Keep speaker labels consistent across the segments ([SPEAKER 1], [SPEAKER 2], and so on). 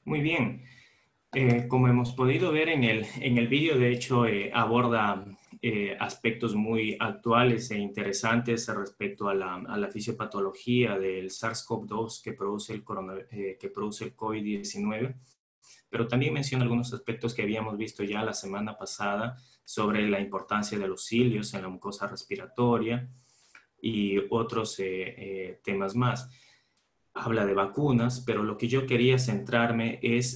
[SPEAKER 1] Muy bien. Como hemos podido ver en el vídeo, de hecho, aborda aspectos muy actuales e interesantes respecto a la fisiopatología del SARS-CoV-2 que produce el COVID-19, pero también menciona algunos aspectos que habíamos visto ya la semana pasada sobre la importancia de los cilios en la mucosa respiratoria y otros temas más. Habla de vacunas, pero lo que yo quería centrarme es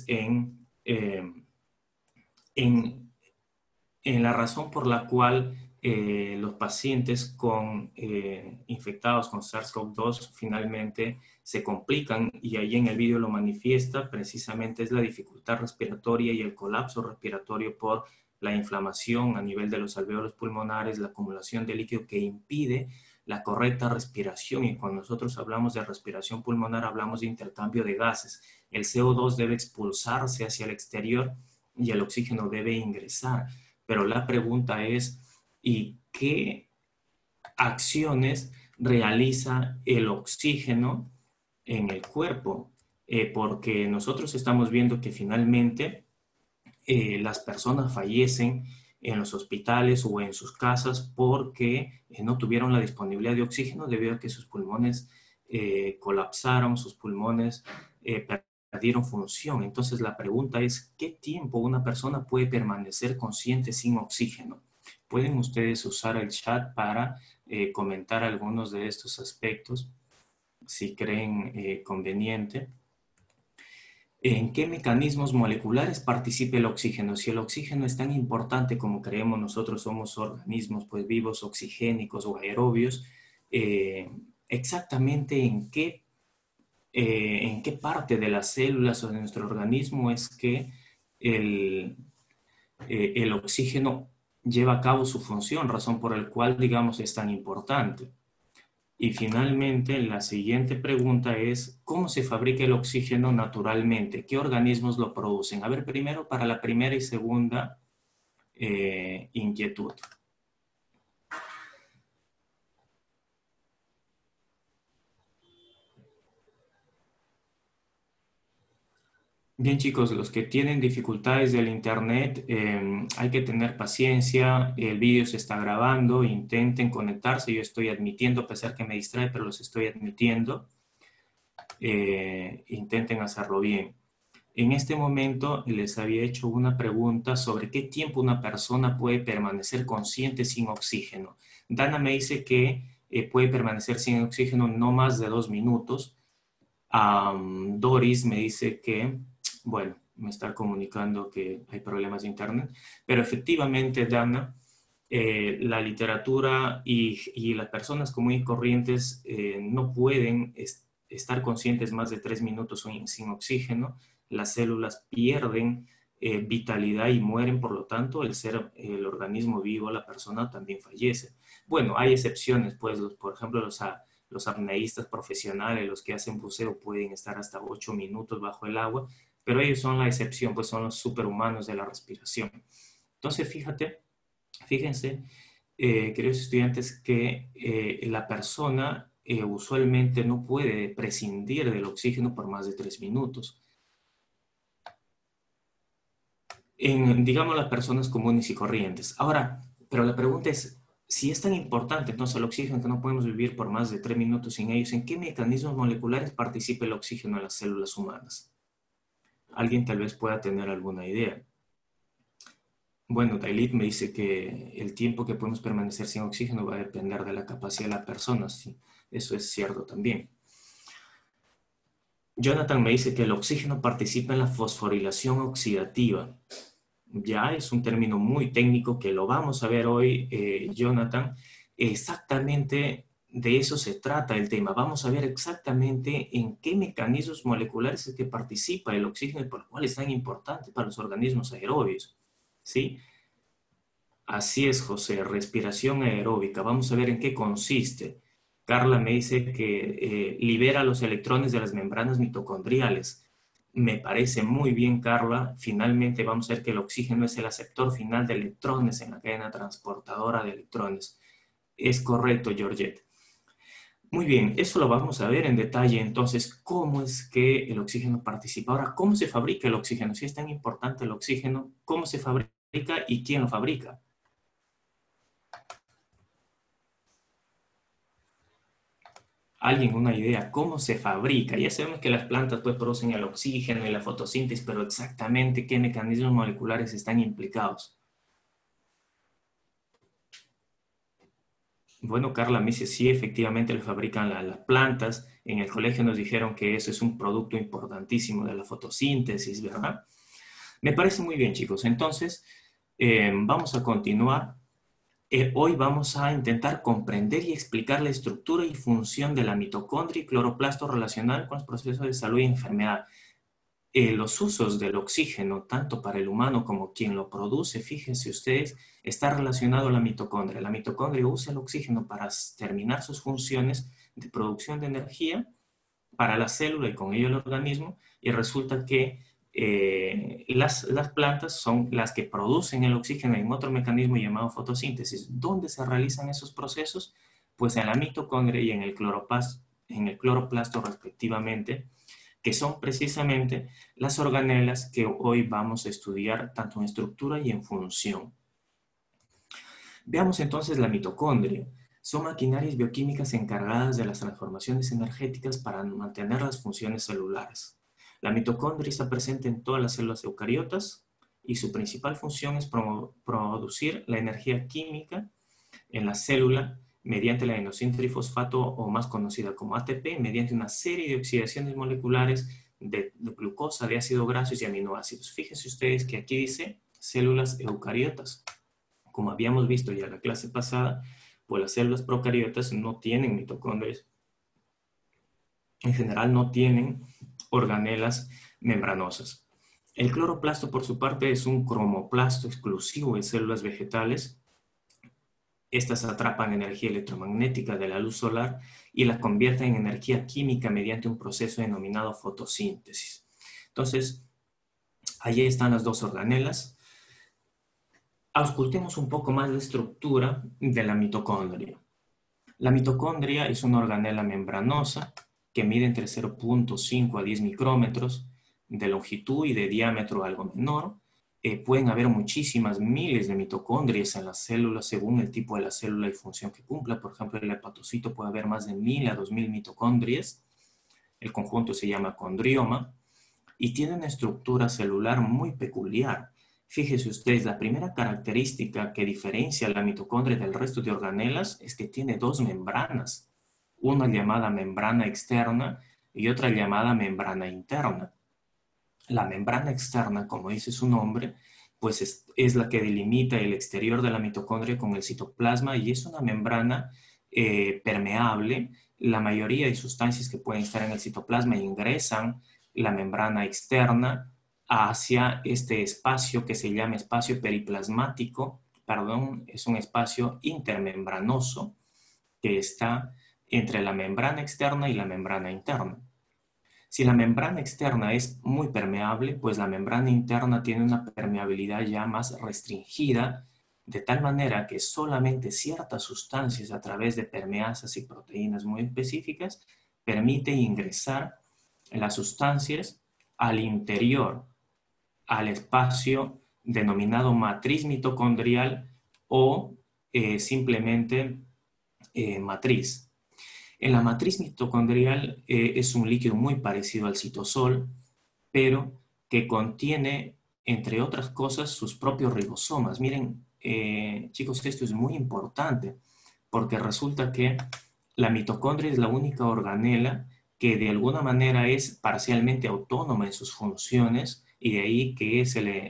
[SPEAKER 1] en, en la razón por la cual los pacientes infectados con SARS-CoV-2 finalmente se complican, y ahí en el vídeo lo manifiesta, precisamente es la dificultad respiratoria y el colapso respiratorio por la inflamación a nivel de los alvéolos pulmonares, la acumulación de líquido que impide la correcta respiración. Y cuando nosotros hablamos de respiración pulmonar, hablamos de intercambio de gases. El CO2 debe expulsarse hacia el exterior y el oxígeno debe ingresar. Pero la pregunta es, ¿y qué acciones realiza el oxígeno en el cuerpo? Porque nosotros estamos viendo que finalmente las personas fallecen en los hospitales o en sus casas porque no tuvieron la disponibilidad de oxígeno debido a que sus pulmones colapsaron, sus pulmones perdieron función. Entonces la pregunta es, ¿qué tiempo una persona puede permanecer consciente sin oxígeno? Pueden ustedes usar el chat para comentar algunos de estos aspectos si creen conveniente. ¿En qué mecanismos moleculares participa el oxígeno? Si el oxígeno es tan importante como creemos nosotros, somos organismos pues, vivos, oxigénicos o aerobios, eh, exactamente en qué parte de las células o de nuestro organismo es que el, el oxígeno lleva a cabo su función, razón por la cual, digamos, es tan importante. Y finalmente, la siguiente pregunta es, ¿cómo se fabrica el oxígeno naturalmente? ¿Qué organismos lo producen? A ver, primero para la primera y segunda inquietud. Bien, chicos, los que tienen dificultades del internet, hay que tener paciencia. El vídeo se está grabando, intenten conectarse. Yo estoy admitiendo, a pesar que me distrae, pero los estoy admitiendo. Intenten hacerlo bien. En este momento les había hecho una pregunta sobre qué tiempo una persona puede permanecer consciente sin oxígeno. Dana me dice que puede permanecer sin oxígeno no más de 2 minutos. Doris me dice que, bueno, me está comunicando que hay problemas de internet, pero efectivamente, Dana, la literatura y las personas comunes y corrientes no pueden estar conscientes más de 3 minutos sin oxígeno. Las células pierden vitalidad y mueren, por lo tanto, el organismo vivo, la persona también fallece. Bueno, hay excepciones, pues, por ejemplo, los apneístas profesionales, los que hacen buceo, pueden estar hasta 8 minutos bajo el agua, pero ellos son la excepción, pues son los superhumanos de la respiración. Entonces, fíjense, queridos estudiantes, que la persona usualmente no puede prescindir del oxígeno por más de 3 minutos. Digamos, las personas comunes y corrientes. Ahora, pero la pregunta es, si es tan importante entonces el oxígeno que no podemos vivir por más de 3 minutos sin ellos, ¿en qué mecanismos moleculares participa el oxígeno en las células humanas? Alguien tal vez pueda tener alguna idea. Bueno, Dalit me dice que el tiempo que podemos permanecer sin oxígeno va a depender de la capacidad de la persona. Sí, eso es cierto también. Jonathan me dice que el oxígeno participa en la fosforilación oxidativa. Ya es un término muy técnico que lo vamos a ver hoy, Jonathan. Exactamente de eso se trata el tema. Vamos a ver exactamente en qué mecanismos moleculares es que participa el oxígeno y por lo cual es tan importante para los organismos aerobios. ¿Sí? Así es, José. Respiración aeróbica. Vamos a ver en qué consiste. Carla me dice que libera los electrones de las membranas mitocondriales. Me parece muy bien, Carla. Finalmente vamos a ver que el oxígeno es el aceptor final de electrones en la cadena transportadora de electrones. Es correcto, Georgette. Muy bien, eso lo vamos a ver en detalle. Entonces, ¿cómo es que el oxígeno participa? Ahora, ¿cómo se fabrica el oxígeno? Si es tan importante el oxígeno, ¿cómo se fabrica y quién lo fabrica? ¿Alguien una idea cómo se fabrica? Ya sabemos que las plantas pues producen el oxígeno y la fotosíntesis, pero exactamente qué mecanismos moleculares están implicados. Bueno, Carla me dice, sí, efectivamente lo fabrican las plantas. En el colegio nos dijeron que eso es un producto importantísimo de la fotosíntesis, ¿verdad? Me parece muy bien, chicos. Entonces, vamos a continuar. Hoy vamos a intentar comprender y explicar la estructura y función de la mitocondria y cloroplasto relacional con los procesos de salud y enfermedad. Los usos del oxígeno, tanto para el humano como quien lo produce, fíjense ustedes, está relacionado a la mitocondria. La mitocondria usa el oxígeno para terminar sus funciones de producción de energía para la célula y con ello el organismo, y resulta que las plantas son las que producen el oxígeno en otro mecanismo llamado fotosíntesis. ¿Dónde se realizan esos procesos? Pues en la mitocondria y en el cloroplasto respectivamente, que son precisamente las organelas que hoy vamos a estudiar tanto en estructura y en función. Veamos entonces la mitocondria. Son maquinarias bioquímicas encargadas de las transformaciones energéticas para mantener las funciones celulares. La mitocondria está presente en todas las células eucariotas y su principal función es producir la energía química en la célula mediante la adenosina trifosfato o más conocida como ATP, mediante una serie de oxidaciones moleculares de glucosa, de ácidos grasos y aminoácidos. Fíjense ustedes que aquí dice células eucariotas. Como habíamos visto ya en la clase pasada, pues las células procariotas no tienen mitocondrias. En general no tienen organelas membranosas. El cloroplasto, por su parte, es un cromoplasto exclusivo en células vegetales. Estas atrapan energía electromagnética de la luz solar y la convierten en energía química mediante un proceso denominado fotosíntesis. Entonces, allí están las dos organelas. Auscultemos un poco más la estructura de la mitocondria. La mitocondria es una organela membranosa que mide entre 0.5 a 10 micrómetros de longitud y de diámetro algo menor. Pueden haber muchísimas miles de mitocondrias en las células según el tipo de la célula y función que cumpla. Por ejemplo, en el hepatocito puede haber más de 1000 a 2000 mitocondrias. El conjunto se llama condrioma y tiene una estructura celular muy peculiar. Fíjese ustedes, la primera característica que diferencia a la mitocondria del resto de organelas es que tiene dos membranas, una llamada membrana externa y otra llamada membrana interna. La membrana externa, como dice su nombre, pues es la que delimita el exterior de la mitocondria con el citoplasma y es una membrana permeable. La mayoría de sustancias que pueden estar en el citoplasma ingresan la membrana externa hacia este espacio que se llama espacio periplasmático, perdón, es un espacio intermembranoso que está entre la membrana externa y la membrana interna. Si la membrana externa es muy permeable, pues la membrana interna tiene una permeabilidad ya más restringida, de tal manera que solamente ciertas sustancias a través de permeasas y proteínas muy específicas permiten ingresar las sustancias al interior, al espacio denominado matriz mitocondrial o simplemente matriz. En la matriz mitocondrial es un líquido muy parecido al citosol, pero que contiene, entre otras cosas, sus propios ribosomas. Miren, chicos, esto es muy importante porque resulta que la mitocondria es la única organela que de alguna manera es parcialmente autónoma en sus funciones y de ahí que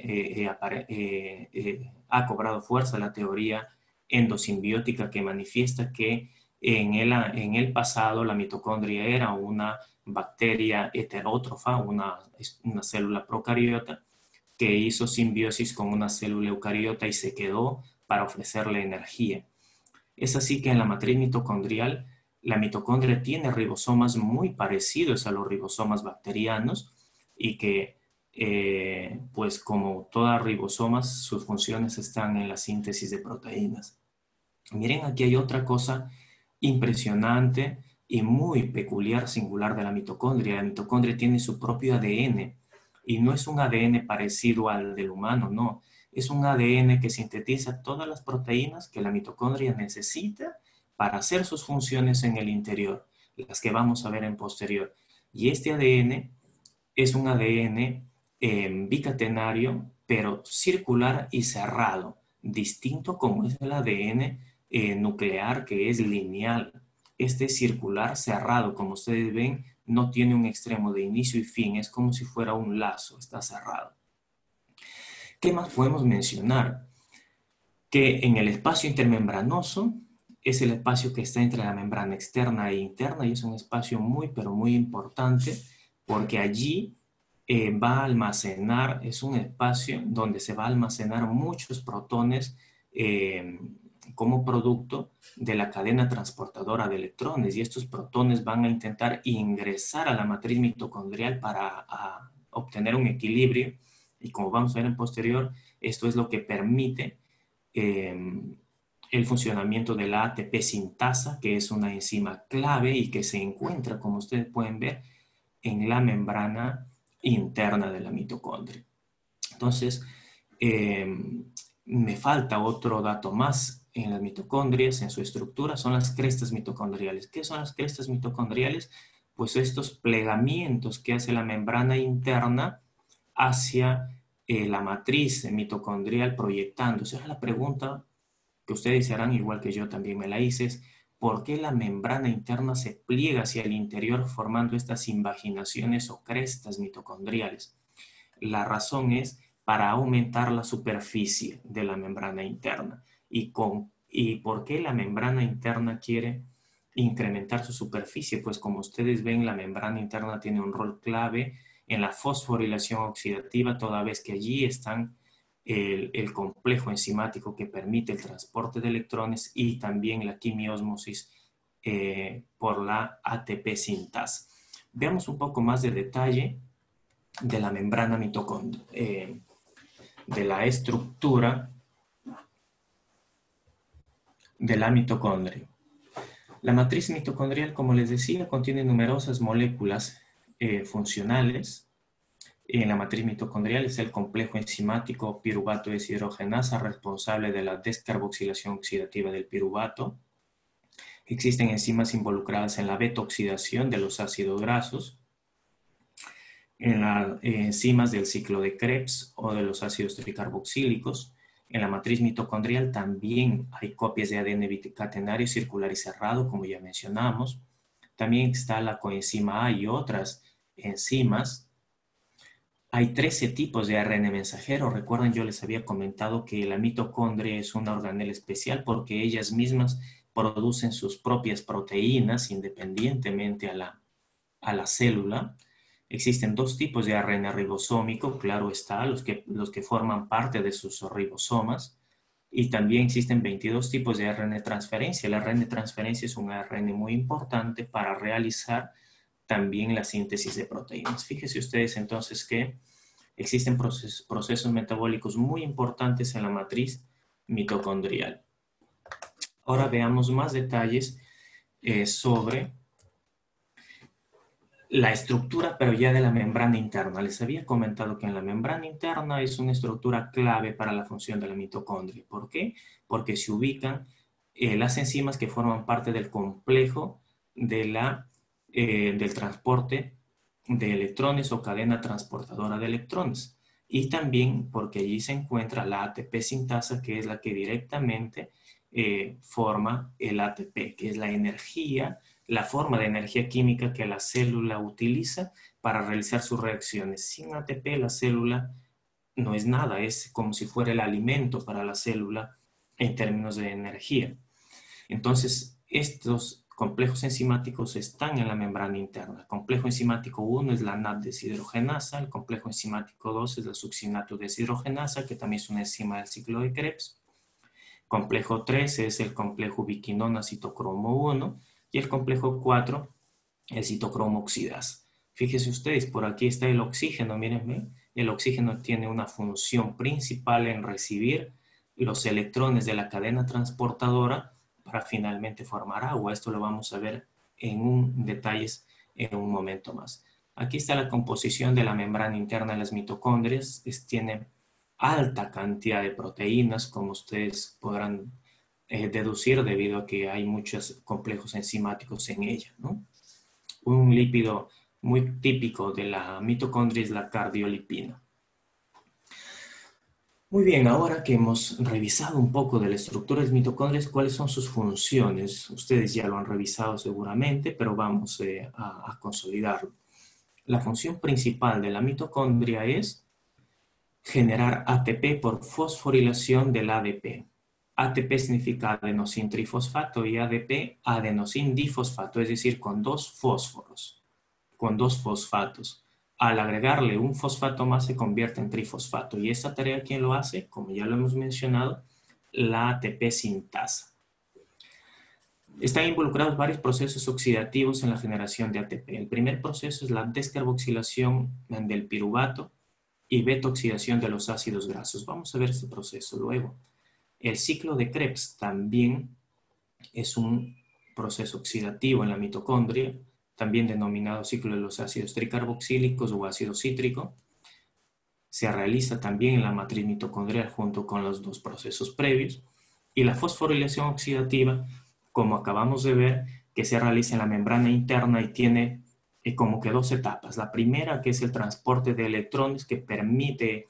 [SPEAKER 1] ha cobrado fuerza la teoría endosimbiótica que manifiesta que en el pasado la mitocondria era una bacteria heterótrofa, una célula procariota, que hizo simbiosis con una célula eucariota y se quedó para ofrecerle energía. Es así que en la matriz mitocondrial, la mitocondria tiene ribosomas muy parecidos a los ribosomas bacterianos y que, pues como todas ribosomas, sus funciones están en la síntesis de proteínas. Miren, aquí hay otra cosa impresionante y muy peculiar, singular de la mitocondria. La mitocondria tiene su propio ADN y no es un ADN parecido al del humano, no. Es un ADN que sintetiza todas las proteínas que la mitocondria necesita para hacer sus funciones en el interior, las que vamos a ver en posterior. Y este ADN es un ADN bicatenario, pero circular y cerrado, distinto como es el ADN nuclear, que es lineal. Este es circular cerrado, como ustedes ven, no tiene un extremo de inicio y fin, es como si fuera un lazo, está cerrado. ¿Qué más podemos mencionar? Que en el espacio intermembranoso es el espacio que está entre la membrana externa e interna y es un espacio muy, pero muy importante porque allí va a almacenar, es un espacio donde se va a almacenar muchos protones como producto de la cadena transportadora de electrones y estos protones van a intentar ingresar a la matriz mitocondrial para obtener un equilibrio y como vamos a ver en posterior, esto es lo que permite el funcionamiento de la ATP sintasa, que es una enzima clave y que se encuentra, como ustedes pueden ver, en la membrana interna de la mitocondria. Entonces, me falta otro dato más en las mitocondrias, en su estructura, son las crestas mitocondriales. ¿Qué son las crestas mitocondriales? Pues estos plegamientos que hace la membrana interna hacia la matriz mitocondrial proyectándose. Esa es la pregunta que ustedes harán igual que yo también me la hice, es ¿por qué la membrana interna se pliega hacia el interior formando estas invaginaciones o crestas mitocondriales? La razón es para aumentar la superficie de la membrana interna. ¿Y por qué la membrana interna quiere incrementar su superficie? Pues como ustedes ven, la membrana interna tiene un rol clave en la fosforilación oxidativa, toda vez que allí están el complejo enzimático que permite el transporte de electrones y también la quimiósmosis por la ATP sintasa. Veamos un poco más de detalle de la membrana mitocondria, de la estructura de la mitocondria. La matriz mitocondrial, como les decía, contiene numerosas moléculas funcionales. En la matriz mitocondrial es el complejo enzimático piruvato deshidrogenasa responsable de la descarboxilación oxidativa del piruvato. Existen enzimas involucradas en la beta-oxidación de los ácidos grasos, en las enzimas del ciclo de Krebs o de los ácidos tricarboxílicos. En la matriz mitocondrial también hay copias de ADN bicatenario circular y cerrado, como ya mencionamos. También está la coenzima A y otras enzimas. Hay 13 tipos de ARN mensajero. Recuerden, yo les había comentado que la mitocondria es una organela especial porque ellas mismas producen sus propias proteínas independientemente a la célula. Existen dos tipos de ARN ribosómico, claro está, los que forman parte de sus ribosomas. Y también existen 22 tipos de ARN transferencia. El ARN transferencia es un ARN muy importante para realizar también la síntesis de proteínas. Fíjense ustedes entonces que existen procesos metabólicos muy importantes en la matriz mitocondrial. Ahora veamos más detalles sobre la estructura, pero ya de la membrana interna. Les había comentado que en la membrana interna es una estructura clave para la función de la mitocondria. ¿Por qué? Porque se ubican las enzimas que forman parte del complejo del transporte de electrones o cadena transportadora de electrones. Y también porque allí se encuentra la ATP sintasa, que es la que directamente forma el ATP, que es la energía, la forma de energía química que la célula utiliza para realizar sus reacciones. Sin ATP la célula no es nada, es como si fuera el alimento para la célula en términos de energía. Entonces, estos complejos enzimáticos están en la membrana interna. El complejo enzimático 1 es la NAD deshidrogenasa, el complejo enzimático 2 es la succinato deshidrogenasa, que también es una enzima del ciclo de Krebs. Complejo 3 es el complejo ubiquinona citocromo 1 y el complejo 4 el citocromo oxidasa. Fíjense ustedes, por aquí está el oxígeno, mírenme, el oxígeno tiene una función principal en recibir los electrones de la cadena transportadora para finalmente formar agua. Esto lo vamos a ver en detalles en un momento más. Aquí está la composición de la membrana interna de las mitocondrias. Tiene alta cantidad de proteínas, como ustedes podrán deducir debido a que hay muchos complejos enzimáticos en ella, ¿no? Un lípido muy típico de la mitocondria es la cardiolipina. Muy bien, ahora que hemos revisado un poco de la estructura de las mitocondrias, ¿cuáles son sus funciones? Ustedes ya lo han revisado seguramente, pero vamos a consolidarlo. La función principal de la mitocondria es generar ATP por fosforilación del ADP. ATP significa adenosin trifosfato y ADP adenosin difosfato, es decir, con dos fósforos, con dos fosfatos. Al agregarle un fosfato más se convierte en trifosfato. ¿Y esta tarea quién lo hace? Como ya lo hemos mencionado, la ATP sintasa. Están involucrados varios procesos oxidativos en la generación de ATP. El primer proceso es la descarboxilación del piruvato y beta-oxidación de los ácidos grasos. Vamos a ver este proceso luego. El ciclo de Krebs también es un proceso oxidativo en la mitocondria, también denominado ciclo de los ácidos tricarboxílicos o ácido cítrico. Se realiza también en la matriz mitocondrial junto con los dos procesos previos. Y la fosforilación oxidativa, como acabamos de ver, que se realiza en la membrana interna y tiene como que dos etapas. La primera, que es el transporte de electrones, que permite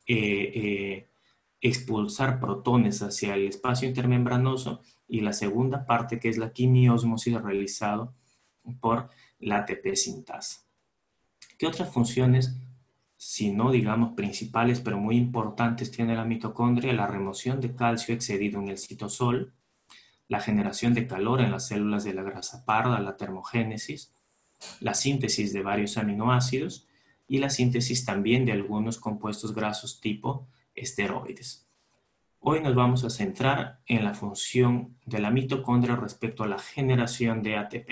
[SPEAKER 1] expulsar protones hacia el espacio intermembranoso, y la segunda parte, que es la quimiosmosis realizado por la ATP sintasa. ¿Qué otras funciones, si no digamos principales, pero muy importantes, tiene la mitocondria? La remoción de calcio excedido en el citosol, la generación de calor en las células de la grasa parda, la termogénesis, la síntesis de varios aminoácidos y la síntesis también de algunos compuestos grasos tipo esteroides. Hoy nos vamos a centrar en la función de la mitocondria respecto a la generación de ATP.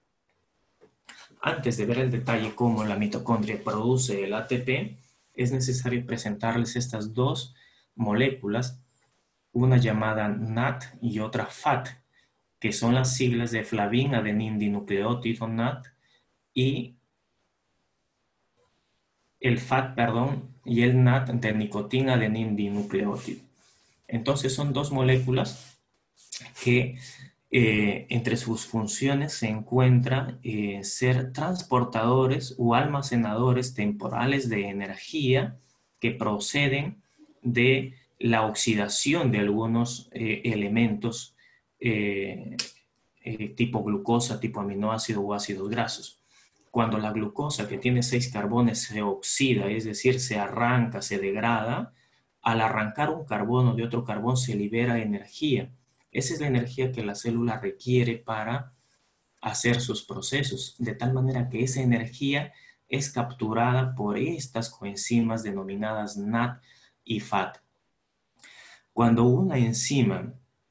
[SPEAKER 1] Antes de ver el detalle cómo la mitocondria produce el ATP, es necesario presentarles estas dos moléculas, una llamada NAT y otra FAT, que son las siglas de flavin adenin dinucleótido NAT y el FAT, y el NAT de nicotina adenin dinucleótido. Entonces son dos moléculas que entre sus funciones se encuentra ser transportadores o almacenadores temporales de energía que proceden de la oxidación de algunos elementos tipo glucosa, tipo aminoácido o ácidos grasos. Cuando la glucosa, que tiene 6 carbones, se oxida, es decir, se arranca, se degrada, al arrancar un carbono de otro carbón se libera energía. Esa es la energía que la célula requiere para hacer sus procesos, de tal manera que esa energía es capturada por estas coenzimas denominadas NAT y FAT. Cuando una enzima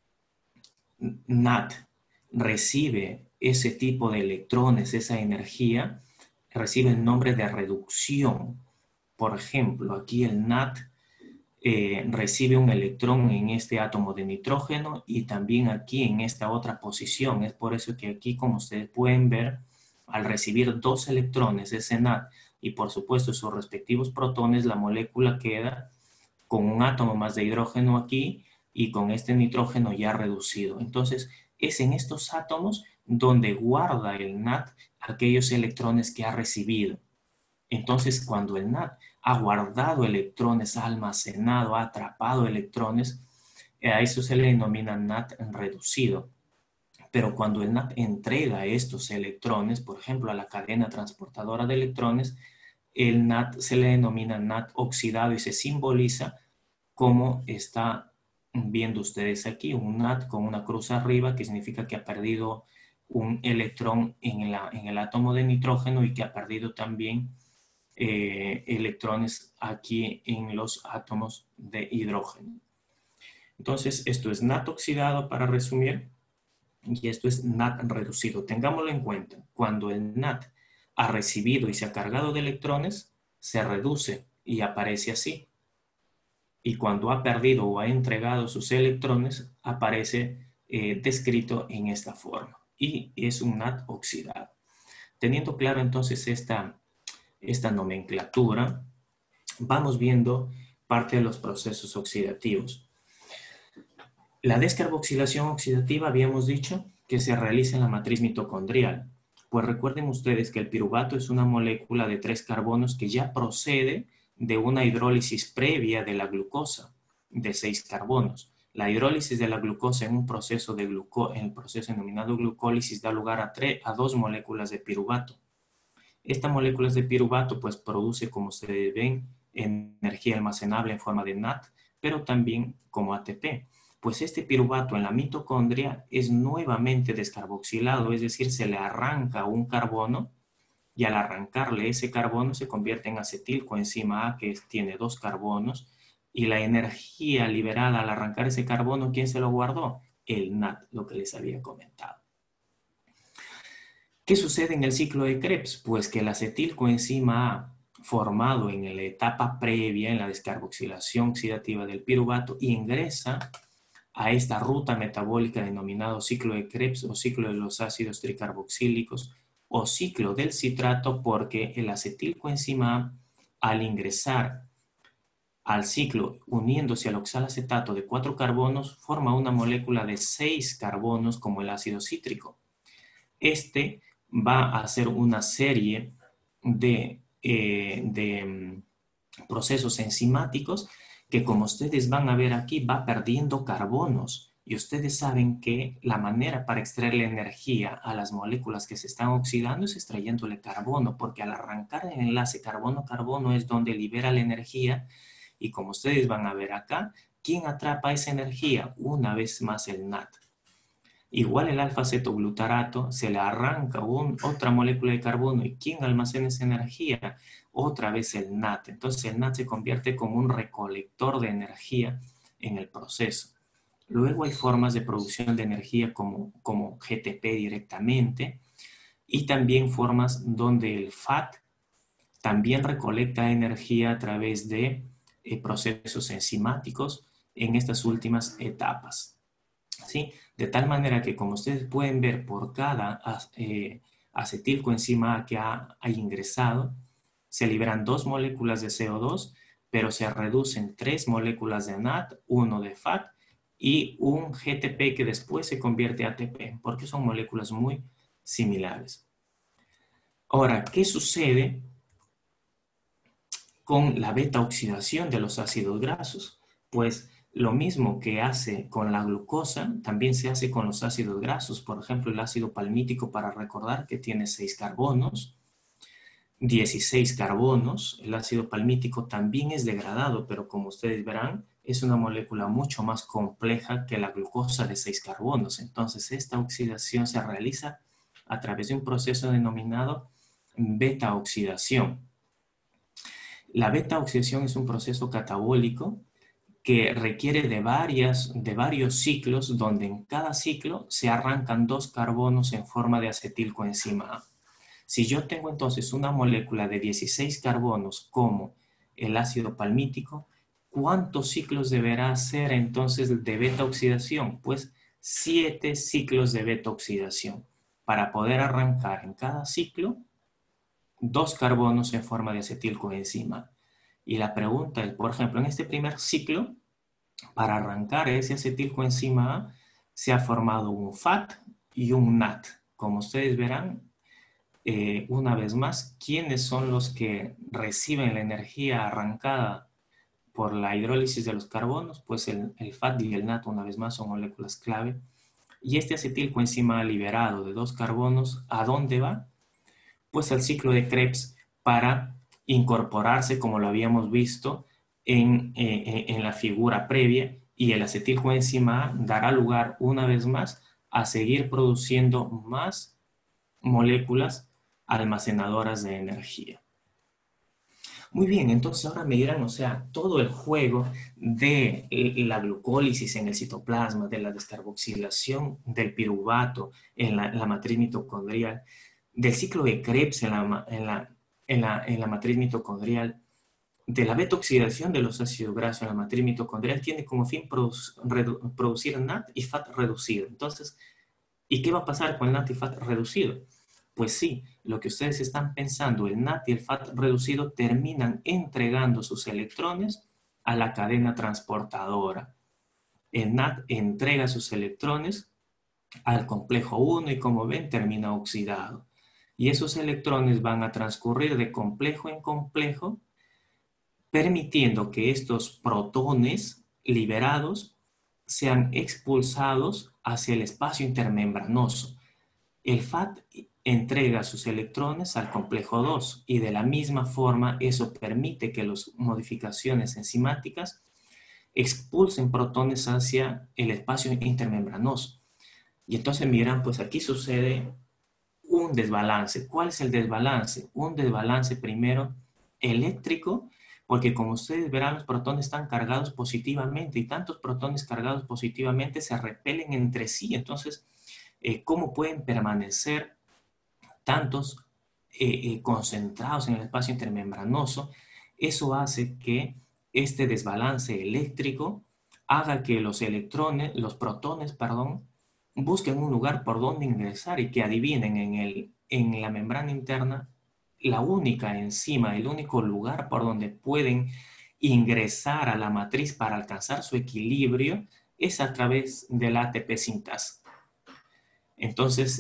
[SPEAKER 1] NAT recibe ese tipo de electrones, esa energía, recibe el nombre de reducción. Por ejemplo, aquí el NAT recibe un electrón en este átomo de nitrógeno y también aquí en esta otra posición. Es por eso que aquí, como ustedes pueden ver, al recibir dos electrones, ese NAT, y por supuesto sus respectivos protones, la molécula queda con un átomo más de hidrógeno aquí y con este nitrógeno ya reducido. Entonces, es en estos átomos donde guarda el NAT aquellos electrones que ha recibido. Entonces, cuando el NAT ha guardado electrones, ha almacenado, ha atrapado electrones, a eso se le denomina NAT reducido. Pero cuando el NAT entrega estos electrones, por ejemplo, a la cadena transportadora de electrones, el NAT se le denomina NAT oxidado y se simboliza como está viendo ustedes aquí, un NAT con una cruz arriba, que significa que ha perdido un electrón en el átomo de nitrógeno y que ha perdido también electrones aquí en los átomos de hidrógeno. Entonces, esto es NAT oxidado para resumir y esto es NAT reducido. Tengámoslo en cuenta. Cuando el NAT ha recibido y se ha cargado de electrones, se reduce y aparece así. Y cuando ha perdido o ha entregado sus electrones, aparece descrito en esta forma. y es un NAT oxidado. Teniendo claro entonces esta nomenclatura, vamos viendo parte de los procesos oxidativos. La descarboxilación oxidativa habíamos dicho que se realiza en la matriz mitocondrial. Pues recuerden ustedes que el piruvato es una molécula de 3 carbonos que ya procede de una hidrólisis previa de la glucosa de 6 carbonos. La hidrólisis de la glucosa en un proceso en el proceso denominado glucólisis da lugar a 2 moléculas de piruvato. Esta molécula de piruvato pues produce, como ustedes ven, energía almacenable en forma de NAT, pero también como ATP. Pues este piruvato en la mitocondria es nuevamente descarboxilado, es decir, se le arranca un carbono y al arrancarle ese carbono se convierte en acetilcoenzima A, que tiene 2 carbonos, y la energía liberada al arrancar ese carbono, ¿quién se lo guardó? El NAT, lo que les había comentado. ¿Qué sucede en el ciclo de Krebs? Pues que el acetilcoenzima A, formado en la etapa previa, en la descarboxilación oxidativa del piruvato, ingresa a esta ruta metabólica denominado ciclo de Krebs o ciclo de los ácidos tricarboxílicos o ciclo del citrato, porque el acetilcoenzima A, al ingresar al ciclo uniéndose al oxalacetato de 4 carbonos, forma una molécula de 6 carbonos como el ácido cítrico. Este va a hacer una serie de procesos enzimáticos que, como ustedes van a ver aquí, va perdiendo carbonos. Y ustedes saben que la manera para extraerle energía a las moléculas que se están oxidando es extrayéndole carbono, porque al arrancar el enlace carbono-carbono es donde libera la energía. Y como ustedes van a ver acá, ¿quién atrapa esa energía? Una vez más el NAT. Igual el alfa-cetoglutarato se le arranca otra molécula de carbono y ¿quién almacena esa energía? Otra vez el NAT. Entonces el NAT se convierte como un recolector de energía en el proceso. Luego hay formas de producción de energía como GTP directamente y también formas donde el FAT también recolecta energía a través de procesos enzimáticos en estas últimas etapas. ¿Sí? De tal manera que, como ustedes pueden ver, por cada acetilcoenzima A que ha ingresado, se liberan 2 moléculas de CO2, pero se reducen 3 moléculas de NAT, 1 de FAT y un GTP que después se convierte en ATP, porque son moléculas muy similares. Ahora, ¿qué sucede con la beta oxidación de los ácidos grasos? Pues lo mismo que hace con la glucosa, también se hace con los ácidos grasos. Por ejemplo, el ácido palmítico, para recordar que tiene 6 carbonos, 16 carbonos. El ácido palmítico también es degradado, pero como ustedes verán, es una molécula mucho más compleja que la glucosa de 6 carbonos. Entonces, esta oxidación se realiza a través de un proceso denominado beta oxidación. La beta oxidación es un proceso catabólico que requiere de varios ciclos, donde en cada ciclo se arrancan 2 carbonos en forma de acetilcoenzima A. Si yo tengo entonces una molécula de 16 carbonos como el ácido palmítico, ¿cuántos ciclos deberá hacer entonces de beta oxidación? Pues 7 ciclos de beta oxidación para poder arrancar en cada ciclo 2 carbonos en forma de acetilcoenzima. Y la pregunta es, por ejemplo, en este primer ciclo, para arrancar ese acetilcoenzima A, se ha formado un FAT y un NAT. Como ustedes verán, una vez más, ¿quiénes son los que reciben la energía arrancada por la hidrólisis de los carbonos? Pues el FAT y el NAT, una vez más, son moléculas clave. Y este acetilcoenzima A liberado de 2 carbonos, ¿a dónde va? Pues al ciclo de Krebs para incorporarse, como lo habíamos visto en la figura previa, y el acetilcoenzima A dará lugar una vez más a seguir produciendo más moléculas almacenadoras de energía. Muy bien, entonces ahora me dirán, o sea, todo el juego de la glucólisis en el citoplasma, de la descarboxilación del piruvato en la matriz mitocondrial, del ciclo de Krebs en la matriz mitocondrial, de la beta-oxidación de los ácidos grasos en la matriz mitocondrial, tiene como fin producir NAT y FAT reducido. Entonces, ¿Y qué va a pasar con el NAT y FAT reducido? Pues sí, lo que ustedes están pensando, el NAT y el FAT reducido terminan entregando sus electrones a la cadena transportadora. El NAT entrega sus electrones al complejo 1 y como ven termina oxidado. Y esos electrones van a transcurrir de complejo en complejo, permitiendo que estos protones liberados sean expulsados hacia el espacio intermembranoso. El FAT entrega sus electrones al complejo 2 y de la misma forma eso permite que las modificaciones enzimáticas expulsen protones hacia el espacio intermembranoso. Y entonces miran, pues aquí sucede un desbalance. ¿Cuál es el desbalance? Un desbalance primero eléctrico, porque como ustedes verán, los protones están cargados positivamente y tantos protones cargados positivamente se repelen entre sí. Entonces, ¿cómo pueden permanecer tantos concentrados en el espacio intermembranoso? Eso hace que este desbalance eléctrico haga que los electrones, los protones, perdón, busquen un lugar por donde ingresar y que adivinen en la membrana interna, la única enzima, el único lugar por donde pueden ingresar a la matriz para alcanzar su equilibrio es a través de la ATP sintasa. Entonces,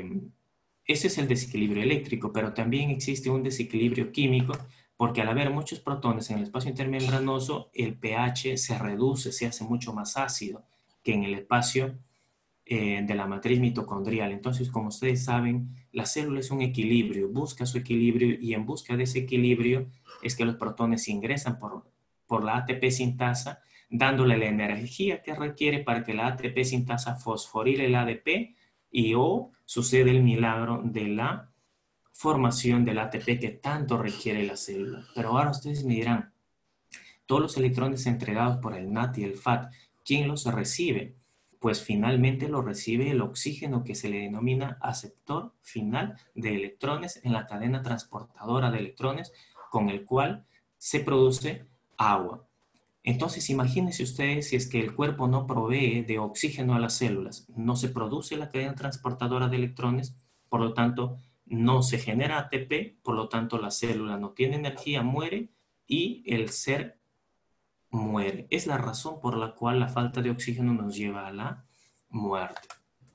[SPEAKER 1] ese es el desequilibrio eléctrico, pero también existe un desequilibrio químico porque al haber muchos protones en el espacio intermembranoso, el pH se reduce, se hace mucho más ácido que en el espacio de la matriz mitocondrial. Entonces, como ustedes saben, la célula es un equilibrio, busca su equilibrio y en busca de ese equilibrio es que los protones ingresan por la ATP sintasa, dándole la energía que requiere para que la ATP sintasa fosforile el ADP y o sucede el milagro de la formación del ATP que tanto requiere la célula. Pero ahora ustedes me dirán, todos los electrones entregados por el NAT y el FAT, ¿quién los recibe? Pues finalmente lo recibe el oxígeno que se le denomina aceptor final de electrones en la cadena transportadora de electrones con el cual se produce agua. Entonces, imagínense ustedes si es que el cuerpo no provee de oxígeno a las células, no se produce la cadena transportadora de electrones, por lo tanto, no se genera ATP, por lo tanto, la célula no tiene energía, muere y el ser muere. Es la razón por la cual la falta de oxígeno nos lleva a la muerte.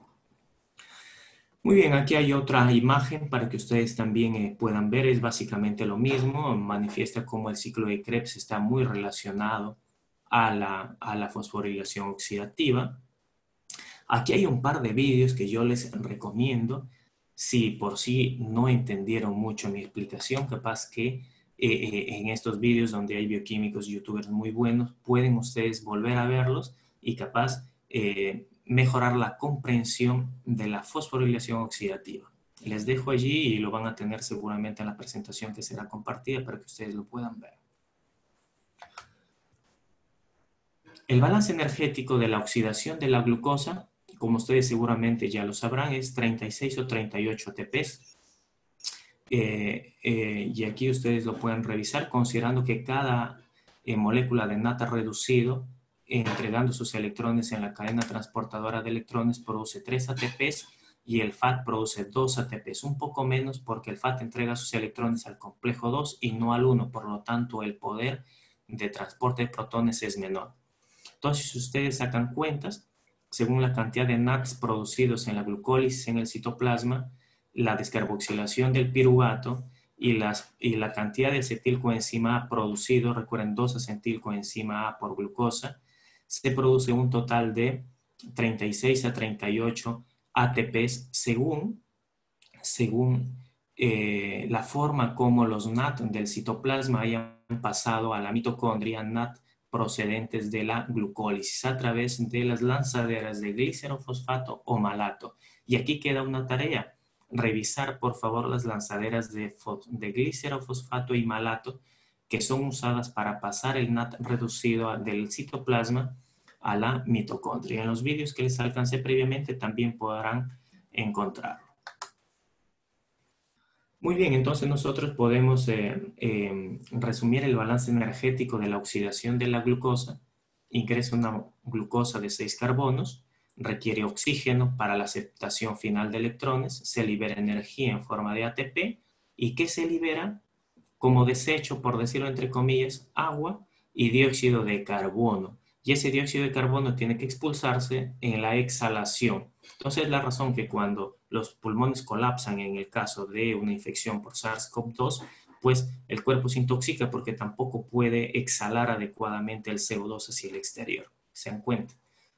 [SPEAKER 1] Muy bien, aquí hay otra imagen para que ustedes también puedan ver. Es básicamente lo mismo. Manifiesta cómo el ciclo de Krebs está muy relacionado a la fosforilación oxidativa. Aquí hay un par de vídeos que yo les recomiendo. Si por sí no entendieron mucho mi explicación, capaz que en estos vídeos donde hay bioquímicos y youtubers muy buenos, pueden ustedes volver a verlos y capaz mejorar la comprensión de la fosforilación oxidativa. Les dejo allí y lo van a tener seguramente en la presentación que será compartida para que ustedes lo puedan ver. El balance energético de la oxidación de la glucosa, como ustedes seguramente ya lo sabrán, es 36 o 38 ATPs. Y aquí ustedes lo pueden revisar considerando que cada molécula de NAT reducido, entregando sus electrones en la cadena transportadora de electrones, produce 3 ATPs y el FAT produce 2 ATPs, un poco menos porque el FAT entrega sus electrones al complejo 2 y no al 1, por lo tanto el poder de transporte de protones es menor. Entonces, si ustedes sacan cuentas, según la cantidad de NATs producidos en la glucólisis en el citoplasma, la descarboxilación del piruvato y la cantidad de acetilcoenzima A producido, recuerden 2 acetilcoenzima A por glucosa, se produce un total de 36 a 38 ATPs según la forma como los NAT del citoplasma hayan pasado a la mitocondria, NAT procedentes de la glucólisis a través de las lanzaderas de glicerofosfato o malato. Y aquí queda una tarea, revisar por favor las lanzaderas de glicerofosfato y malato que son usadas para pasar el NAT reducido del citoplasma a la mitocondria. En los vídeos que les alcancé previamente también podrán encontrarlo. Muy bien, entonces nosotros podemos resumir el balance energético de la oxidación de la glucosa. Ingresa una glucosa de 6 carbonos, requiere oxígeno para la aceptación final de electrones, se libera energía en forma de ATP, y ¿qué se libera? Como desecho, por decirlo entre comillas, agua y dióxido de carbono. Y ese dióxido de carbono tiene que expulsarse en la exhalación. Entonces, la razón que cuando los pulmones colapsan en el caso de una infección por SARS-CoV-2, pues el cuerpo se intoxica porque tampoco puede exhalar adecuadamente el CO2 hacia el exterior. ¿Se dan cuenta?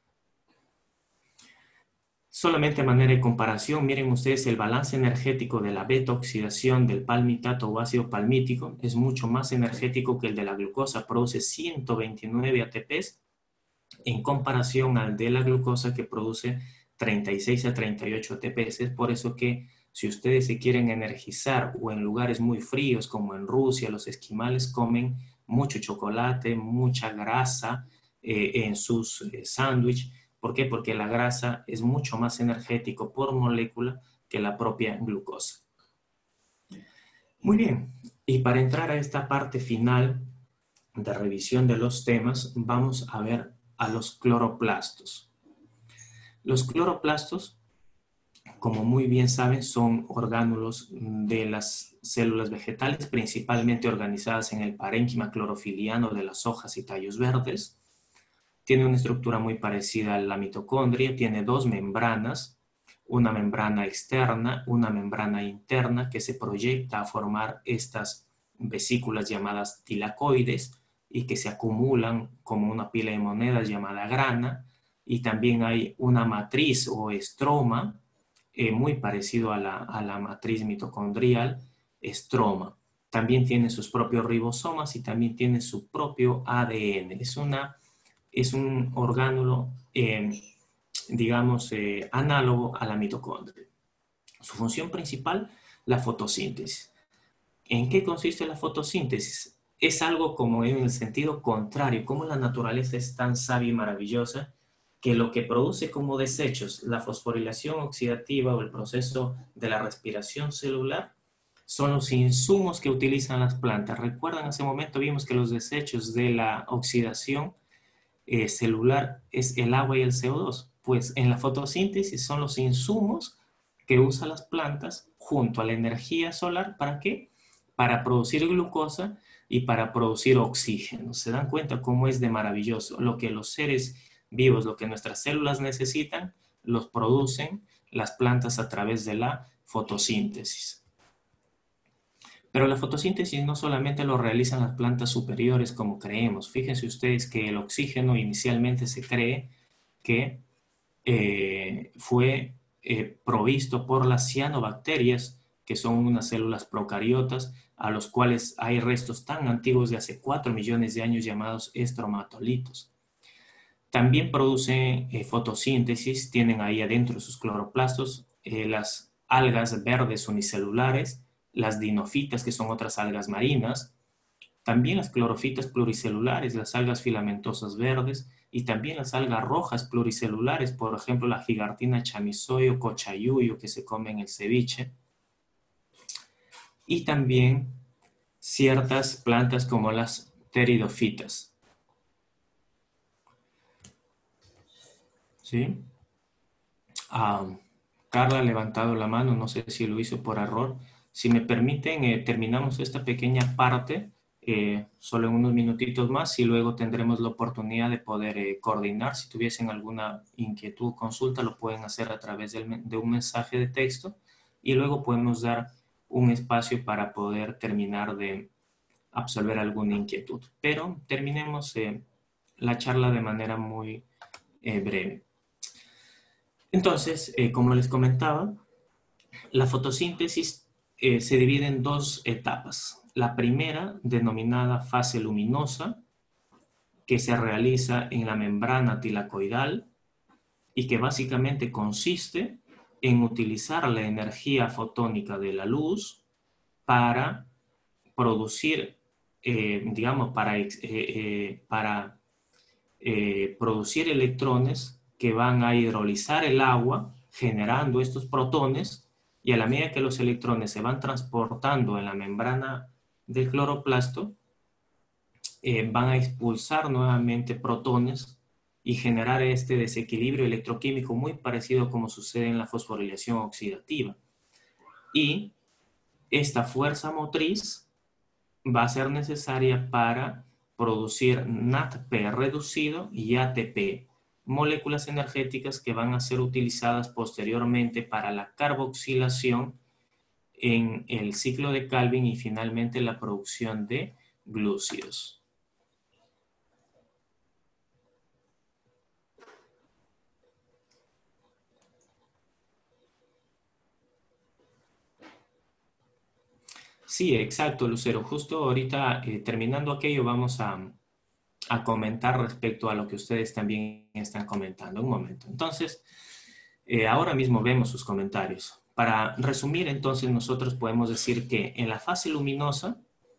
[SPEAKER 1] Solamente a manera de comparación, miren ustedes el balance energético de la beta-oxidación del palmitato o ácido palmítico es mucho más energético que el de la glucosa, produce 129 ATPs en comparación al de la glucosa que produce 36 a 38 ATPs. Es por eso que si ustedes se quieren energizar o en lugares muy fríos como en Rusia, los esquimales comen mucho chocolate, mucha grasa en sus sándwiches. ¿Por qué? Porque la grasa es mucho más energético por molécula que la propia glucosa. Muy bien, y para entrar a esta parte final de revisión de los temas, vamos a ver a los cloroplastos. Los cloroplastos, como muy bien saben, son orgánulos de las células vegetales, principalmente organizadas en el parénquima clorofiliano de las hojas y tallos verdes. Tiene una estructura muy parecida a la mitocondria, tiene dos membranas, una membrana externa, una membrana interna que se proyecta a formar estas vesículas llamadas tilacoides y que se acumulan como una pila de monedas llamada grana, y también hay una matriz o estroma muy parecido a la matriz mitocondrial, estroma. También tiene sus propios ribosomas y también tiene su propio ADN. Es un orgánulo, digamos, análogo a la mitocondria. Su función principal, la fotosíntesis. ¿En qué consiste la fotosíntesis? Es algo como en el sentido contrario, como la naturaleza es tan sabia y maravillosa que lo que produce como desechos, la fosforilación oxidativa o el proceso de la respiración celular, son los insumos que utilizan las plantas. ¿Recuerdan? Hace un momento vimos que los desechos de la oxidación celular es el agua y el CO2. Pues en la fotosíntesis son los insumos que usan las plantas junto a la energía solar. ¿Para qué? Para producir glucosa y para producir oxígeno. ¿Se dan cuenta cómo es de maravilloso? Lo que los seres vivos, lo que nuestras células necesitan, los producen las plantas a través de la fotosíntesis. Pero la fotosíntesis no solamente lo realizan las plantas superiores como creemos. Fíjense ustedes que el oxígeno inicialmente se cree que fue provisto por las cianobacterias, que son unas células procariotas, a los cuales hay restos tan antiguos de hace 4 millones de años llamados estromatolitos. También producen fotosíntesis, tienen ahí adentro sus cloroplastos, las algas verdes unicelulares, las dinofitas, que son otras algas marinas, también las clorofitas pluricelulares, las algas filamentosas verdes, y también las algas rojas pluricelulares, por ejemplo, la gigartina chamisoy o cochayuyo que se come en el ceviche, y también ciertas plantas como las pteridofitas. ¿Sí? Carla ha levantado la mano, no sé si lo hizo por error. Si me permiten, terminamos esta pequeña parte solo en unos minutitos más y luego tendremos la oportunidad de poder coordinar. Si tuviesen alguna inquietud o consulta, lo pueden hacer a través de un mensaje de texto y luego podemos dar un espacio para poder terminar de absolver alguna inquietud. Pero terminemos la charla de manera muy breve. Entonces, como les comentaba, la fotosíntesis se divide en dos etapas. La primera, denominada fase luminosa, que se realiza en la membrana tilacoidal y que básicamente consiste en utilizar la energía fotónica de la luz para producir, digamos, para producir electrones que van a hidrolizar el agua, generando estos protones, y a la medida que los electrones se van transportando en la membrana del cloroplasto, van a expulsar nuevamente protones y generar este desequilibrio electroquímico muy parecido como sucede en la fosforilación oxidativa. Y esta fuerza motriz va a ser necesaria para producir NADP reducido y ATP, moléculas energéticas que van a ser utilizadas posteriormente para la carboxilación en el ciclo de Calvin y finalmente la producción de glúcidos. Sí, exacto, Lucero. Justo ahorita, terminando aquello, vamos a comentar respecto a lo que ustedes también están comentando. Un momento. Entonces, ahora mismo vemos sus comentarios. Para resumir, entonces, nosotros podemos decir que en la fase luminosa,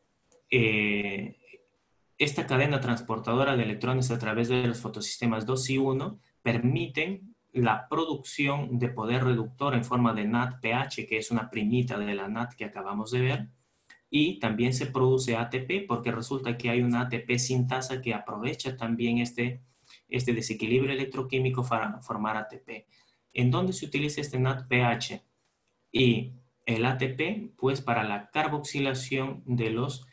[SPEAKER 1] esta cadena transportadora de electrones a través de los fotosistemas 2 y 1 permiten la producción de poder reductor en forma de NADPH, que es una primita de la NAD que acabamos de ver, y también se produce ATP porque resulta que hay una ATP sintasa que aprovecha también este desequilibrio electroquímico para formar ATP. ¿En dónde se utiliza este NADPH? Y el ATP, pues para la carboxilación de los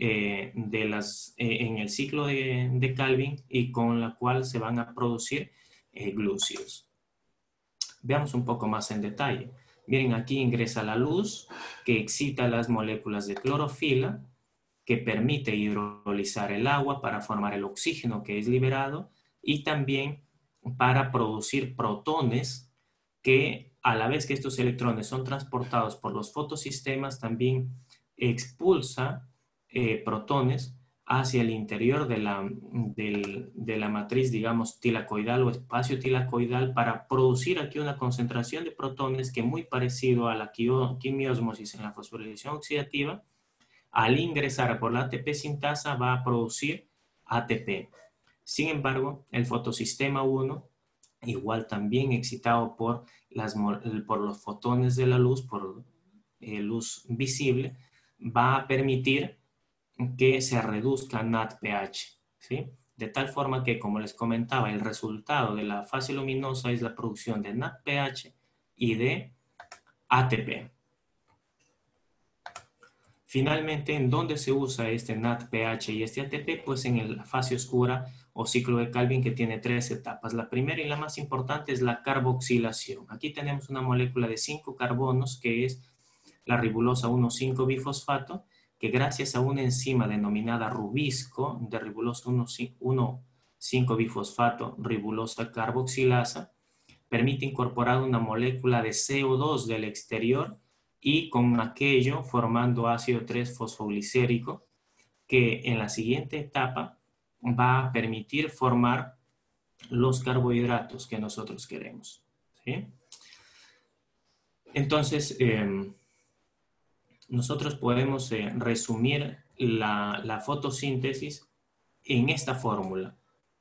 [SPEAKER 1] en el ciclo de Calvin y con la cual se van a producir glúcidos. Veamos un poco más en detalle. Miren, aquí ingresa la luz que excita las moléculas de clorofila, que permite hidrolizar el agua para formar el oxígeno que es liberado y también para producir protones que a la vez que estos electrones son transportados por los fotosistemas también expulsa protones hacia el interior de la matriz, digamos, tilacoidal o espacio tilacoidal para producir aquí una concentración de protones que muy parecido a la quimiósmosis en la fosforilación oxidativa, al ingresar por la ATP sintasa va a producir ATP. Sin embargo, el fotosistema 1, igual también excitado por los fotones de la luz, por luz visible, va a permitir que se reduzca NADPH, ¿sí? De tal forma que, como les comentaba, el resultado de la fase luminosa es la producción de NADPH y de ATP. Finalmente, ¿en dónde se usa este NADPH y este ATP? Pues en la fase oscura o ciclo de Calvin, que tiene 3 etapas. La primera y la más importante es la carboxilación. Aquí tenemos una molécula de 5 carbonos que es la ribulosa 1,5-bifosfato, que gracias a una enzima denominada rubisco de ribulosa 1,5-bifosfato ribulosa carboxilasa, permite incorporar una molécula de CO2 del exterior y con aquello formando ácido 3-fosfoglicérico, que en la siguiente etapa va a permitir formar los carbohidratos que nosotros queremos, ¿sí? Entonces, nosotros podemos resumir la fotosíntesis en esta fórmula.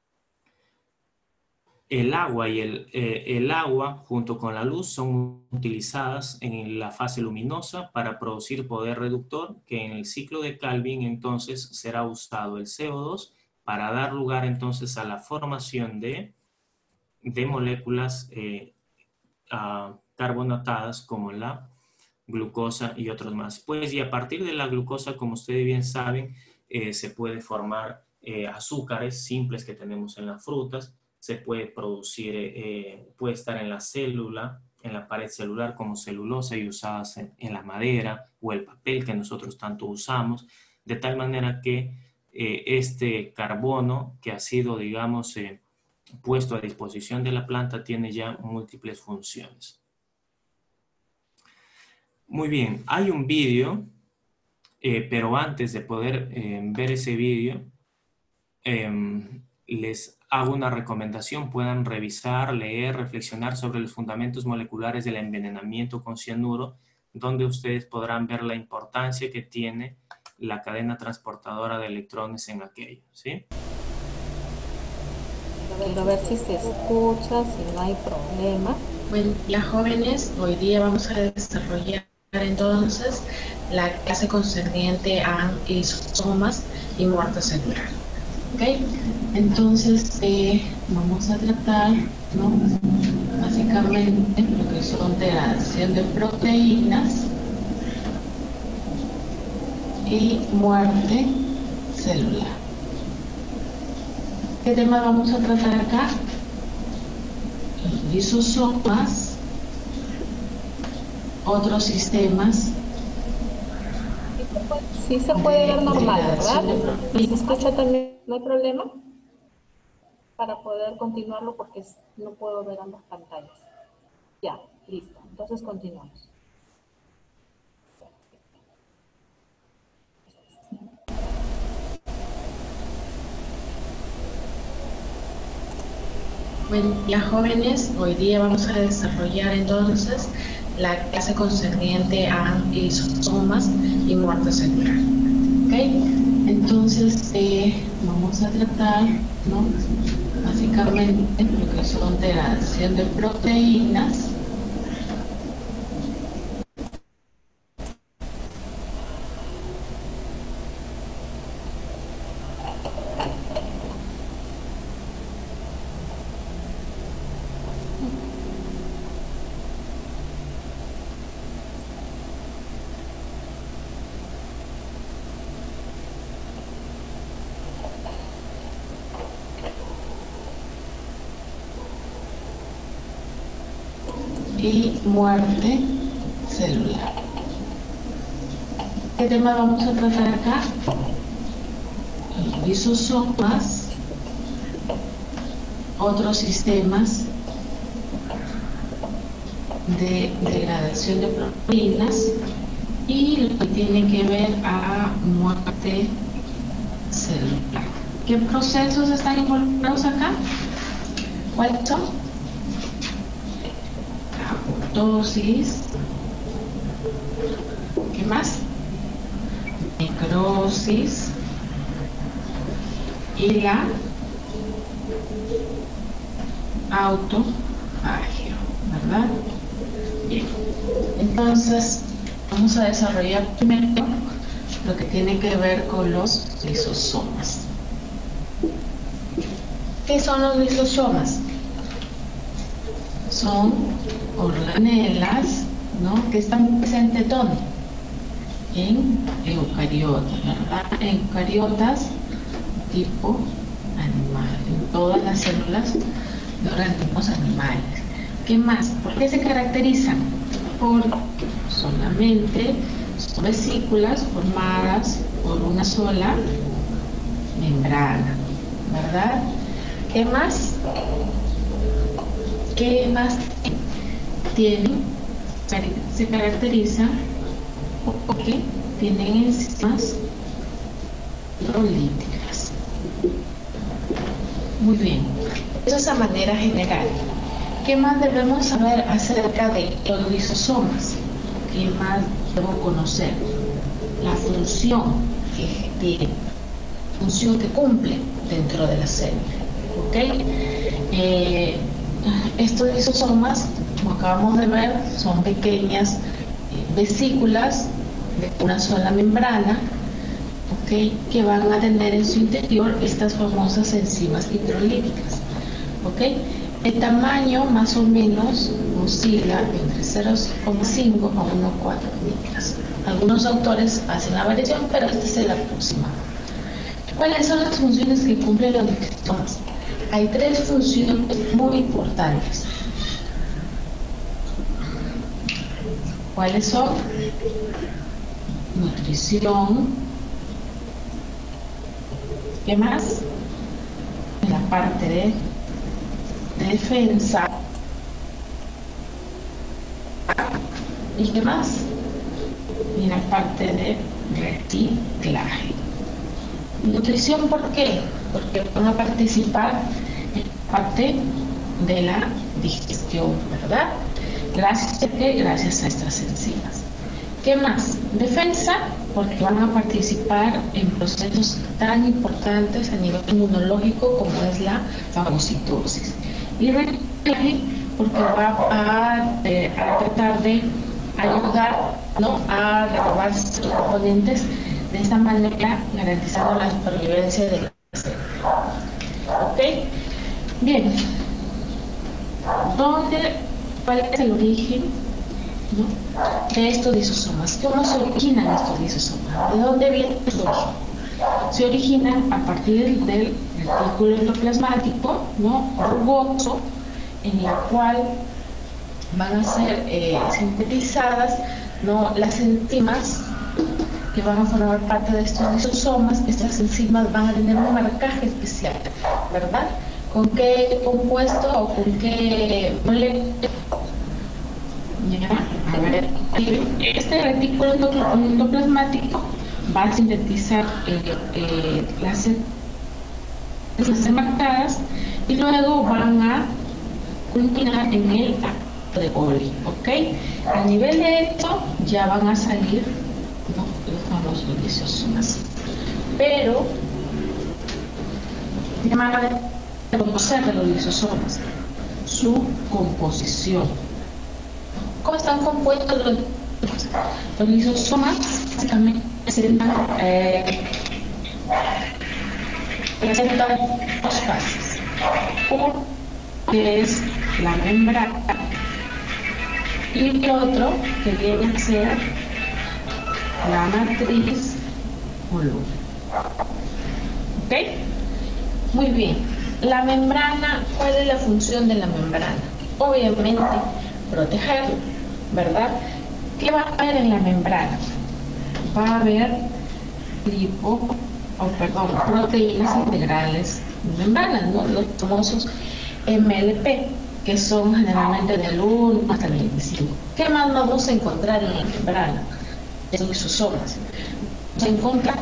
[SPEAKER 1] El agua y el agua junto con la luz son utilizadas en la fase luminosa para producir poder reductor, que en el ciclo de Calvin entonces será usado el CO2 para dar lugar entonces a la formación de moléculas carbonatadas como la glucosa y otros más. Pues y a partir de la glucosa, como ustedes bien saben, se puede formar azúcares simples que tenemos en las frutas, se puede producir, puede estar en la célula, en la pared celular como celulosa y usadas en la madera o el papel que nosotros tanto usamos, de tal manera que este carbono que ha sido, digamos, puesto a disposición de la planta tiene ya múltiples funciones. Muy bien, hay un vídeo, pero antes de poder ver ese vídeo, les hago una recomendación. Puedan revisar, leer, reflexionar sobre los fundamentos moleculares del envenenamiento con cianuro, donde ustedes podrán ver la importancia que tiene la cadena transportadora de electrones en aquello, ¿sí?
[SPEAKER 2] Quiero ver si se escucha, si no hay problema.
[SPEAKER 3] Bueno, las jóvenes, hoy día vamos a desarrollar entonces la clase concerniente a lisosomas y muerte celular. ¿Ok? Entonces, vamos a tratar, ¿no? Básicamente lo que son degradación de proteínas y muerte celular. ¿Qué tema vamos a tratar acá? Los lisosomas, otros sistemas.
[SPEAKER 2] Sí se puede ver normal, ¿verdad? ¿Y se escucha también? ¿No hay problema? Para poder continuarlo porque no puedo ver ambas pantallas. Ya, listo. Entonces continuamos.
[SPEAKER 3] Bueno, ya jóvenes, hoy día vamos a desarrollar entonces la clase concerniente a lisosomas y muerte celular. ¿Ok? Entonces, vamos a tratar, ¿no? Básicamente lo que son degradación de proteínas y muerte celular. ¿Qué tema vamos a tratar acá? Los lisosomas, otros sistemas de degradación de proteínas y lo que tiene que ver a muerte celular. ¿Qué procesos están involucrados acá? ¿Cuáles son? Apoptosis. ¿Qué más? Necrosis y la autofagia, ¿verdad? Bien, entonces vamos a desarrollar primero lo que tiene que ver con los lisosomas. ¿Qué son los lisosomas? Son organelas, ¿no? Que están presentes ¿dónde? En eucariotas, ¿verdad? En eucariotas tipo animal, en todas las células de organismos animales. ¿Qué más? ¿Por qué se caracterizan? Porque solamente son vesículas formadas por una sola membrana, ¿verdad? ¿Qué más? ¿Qué más tienen? Se caracterizan porque tienen enzimas hidrolíticas. Muy bien, eso es a manera general. ¿Qué más debemos saber acerca de los lisosomas? ¿Qué más debo conocer? La función que tiene, función que cumple dentro de la célula. ¿Ok? Estos lisosomas, como acabamos de ver, son pequeñas vesículas de una sola membrana, ¿okay? Que van a tener en su interior estas famosas enzimas hidrolíticas. ¿Okay? El tamaño más o menos oscila entre 0,5 a 1,4 micras. Algunos autores hacen la variación, pero este es el aproximado. ¿Cuáles son las funciones que cumplen los lisosomas? Hay tres funciones muy importantes. ¿Cuáles son? Nutrición. ¿Qué más? En la parte de defensa. ¿Y qué más? En la parte de reciclaje. Nutrición, ¿por qué? Porque van a participar en la parte de la digestión, ¿verdad? ¿Gracias a qué? Gracias a estas enzimas. ¿Qué más? Defensa, porque van a participar en procesos tan importantes a nivel inmunológico como es la fagocitosis. Y reciclaje, porque va a tratar de ayudar, ¿no?, a renovar sus componentes, de esta manera garantizando la supervivencia de la célula. ¿Ok? Bien. ¿Cuál es el origen, ¿no?, de estos lisosomas? ¿Cómo se originan estos lisosomas? ¿De dónde viene su origen? Se originan a partir del retículo endoplasmático, ¿no?, rugoso, en la cual van a ser sintetizadas, ¿no?, las enzimas que van a formar parte de estos lisosomas. Estas enzimas van a tener un marcaje especial, ¿verdad? ¿Con qué compuesto o con qué molécula? A ver, este retículo endoplasmático va a sintetizar las enzimas marcadas y luego van a culminar en el acto de Golgi, ¿ok? A nivel de esto ya van a salir, ¿no?, los famosos lisosomas. Pero, de manera de conocer de los lisosomas, su composición. ¿Cómo están compuestos los lisosomas? Los lisosomas básicamente presentan dos fases. Uno que es la membrana y el otro que viene a ser la matriz o luz. ¿Ok? Muy bien. La membrana, ¿cuál es la función de la membrana? Obviamente, protegerlo, ¿verdad? ¿Qué va a haber en la membrana? Va a haber proteínas integrales de membrana, ¿no?, los famosos MLP, que son generalmente del 1 hasta el 25. ¿Qué más vamos a encontrar en la membrana de los lisosomas? Se encuentran